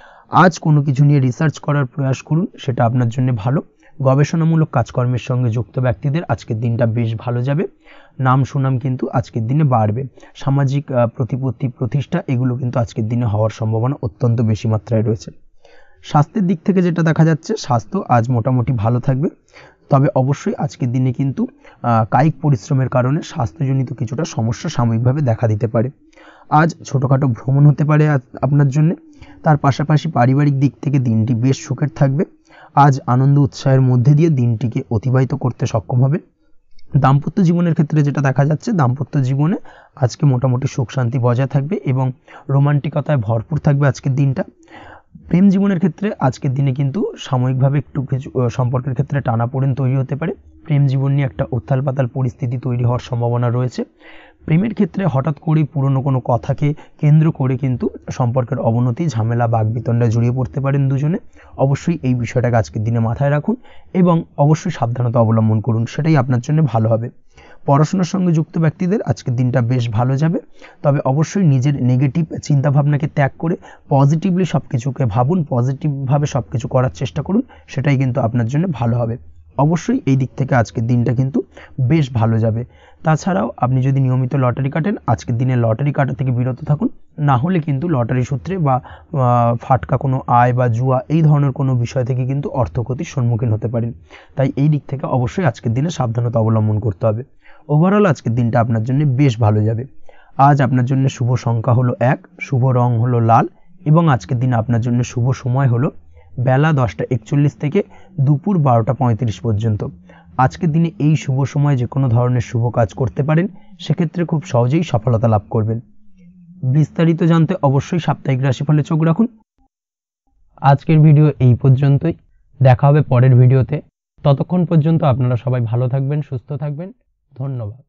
আজ কোনো কিছু নিয়ে রিসার্চ করার প্রয়াস করুন, সেটা আপনার জন্য ভালো। গবেষণামূলক কাজকর্মের সঙ্গে যুক্ত ব্যক্তিদের আজকের দিনটা বেশ ভালো যাবে। নাম সুনাম কিন্তু আজকের দিনে বাড়বে। সামাজিক প্রতিপত্তি প্রতিষ্ঠা এগুলো কিন্তু আজকের দিনে হওয়ার সম্ভাবনা অত্যন্ত বেশি মাত্রায় রয়েছে। স্বাস্থ্যের দিক থেকে যেটা দেখা যাচ্ছে, স্বাস্থ্য আজ মোটামুটি ভালো থাকবে। তবে অবশ্যই আজকের দিনে কিন্তু কায়িক পরিশ্রমের কারণে স্বাস্থ্যজনিত কিছুটা সমস্যা সাময়িকভাবে দেখা দিতে পারে। আজ ছোটোখাটো ভ্রমণ হতে পারে আপনার জন্য। তার পাশাপাশি পারিবারিক দিক থেকে দিনটি বেশ সুখের থাকবে। আজ আনন্দ উৎসাহের মধ্যে দিয়ে দিনটিকে অতিবাহিত করতে সক্ষম হবে। দাম্পত্য জীবনের ক্ষেত্রে যেটা দেখা যাচ্ছে, দাম্পত্য জীবনে আজকে মোটামুটি সুখ শান্তি বজায় থাকবে এবং রোমান্টিকতায় ভরপুর থাকবে আজকের দিনটা। প্রেম জীবনের ক্ষেত্রে আজকের দিনে কিন্তু সাময়িকভাবে একটু কিছু সম্পর্কের ক্ষেত্রে টানাপোড়েন তৈরি হতে পারে। প্রেম জীবন নিয়ে একটা উত্থাল পাতাল পরিস্থিতি তৈরি হওয়ার সম্ভাবনা রয়েছে। প্রেমের ক্ষেত্রে হঠাৎ করেই পুরনো কোনো কথাকে কেন্দ্র করে কিন্তু সম্পর্কের অবনতি, ঝামেলা, বাগবিতণ্ডায় জড়িয়ে পড়তে পারেন দুজনে। অবশ্যই এই বিষয়টাকে আজকের দিনে মাথায় রাখুন এবং অবশ্যই সাবধানতা অবলম্বন করুন, সেটাই আপনার জন্য ভালো হবে। পড়াশোনার সঙ্গে যুক্ত ব্যক্তিদের আজকের দিনটা বেশ ভালো যাবে। তবে অবশ্যই নিজের নেগেটিভ চিন্তাভাবনাকে ত্যাগ করে পজিটিভলি সব কিছুকে ভাবুন, পজিটিভভাবে সব কিছু করার চেষ্টা করুন, সেটাই কিন্তু আপনার জন্য ভালো হবে। অবশ্যই এই দিক থেকে আজকের দিনটা কিন্তু বেশ ভালো যাবে। তাছাড়াও আপনি যদি নিয়মিত লটারি কাটেন আজকের দিনে লটারি কাটা থেকে বিরত থাকুন, না হলে কিন্তু লটারি সূত্রে বা ফাটকা কোনো আয় বা জুয়া এই ধরনের কোনো বিষয় থেকে কিন্তু অর্থক্ষতির সম্মুখীন হতে পারেন। তাই এই দিক থেকে অবশ্যই আজকের দিনে সাবধানতা অবলম্বন করতে হবে। ওভারঅল আজকের দিনটা আপনার জন্য বেশ ভালো যাবে। আজ আপনার জন্য শুভ সংখ্যা হলো এক, শুভ রং হলো লাল এবং আজকের দিনে আপনার জন্য শুভ সময় হলো বেলা দশটা একচল্লিশ থেকে দুপুর বারোটা পঁয়ত্রিশ পর্যন্ত। আজকের দিনে এই শুভ সময়ে যে কোনো ধরনের শুভ কাজ করতে পারেন, সেক্ষেত্রে খুব সহজেই সফলতা লাভ করবেন। বিস্তারিত জানতে অবশ্যই সাপ্তাহিক রাশিফলে চোখ রাখুন। আজকের ভিডিও এই পর্যন্তই, দেখা হবে পরের ভিডিওতে। ততক্ষণ পর্যন্ত আপনারা সবাই ভালো থাকবেন, সুস্থ থাকবেন। ধন্যবাদ।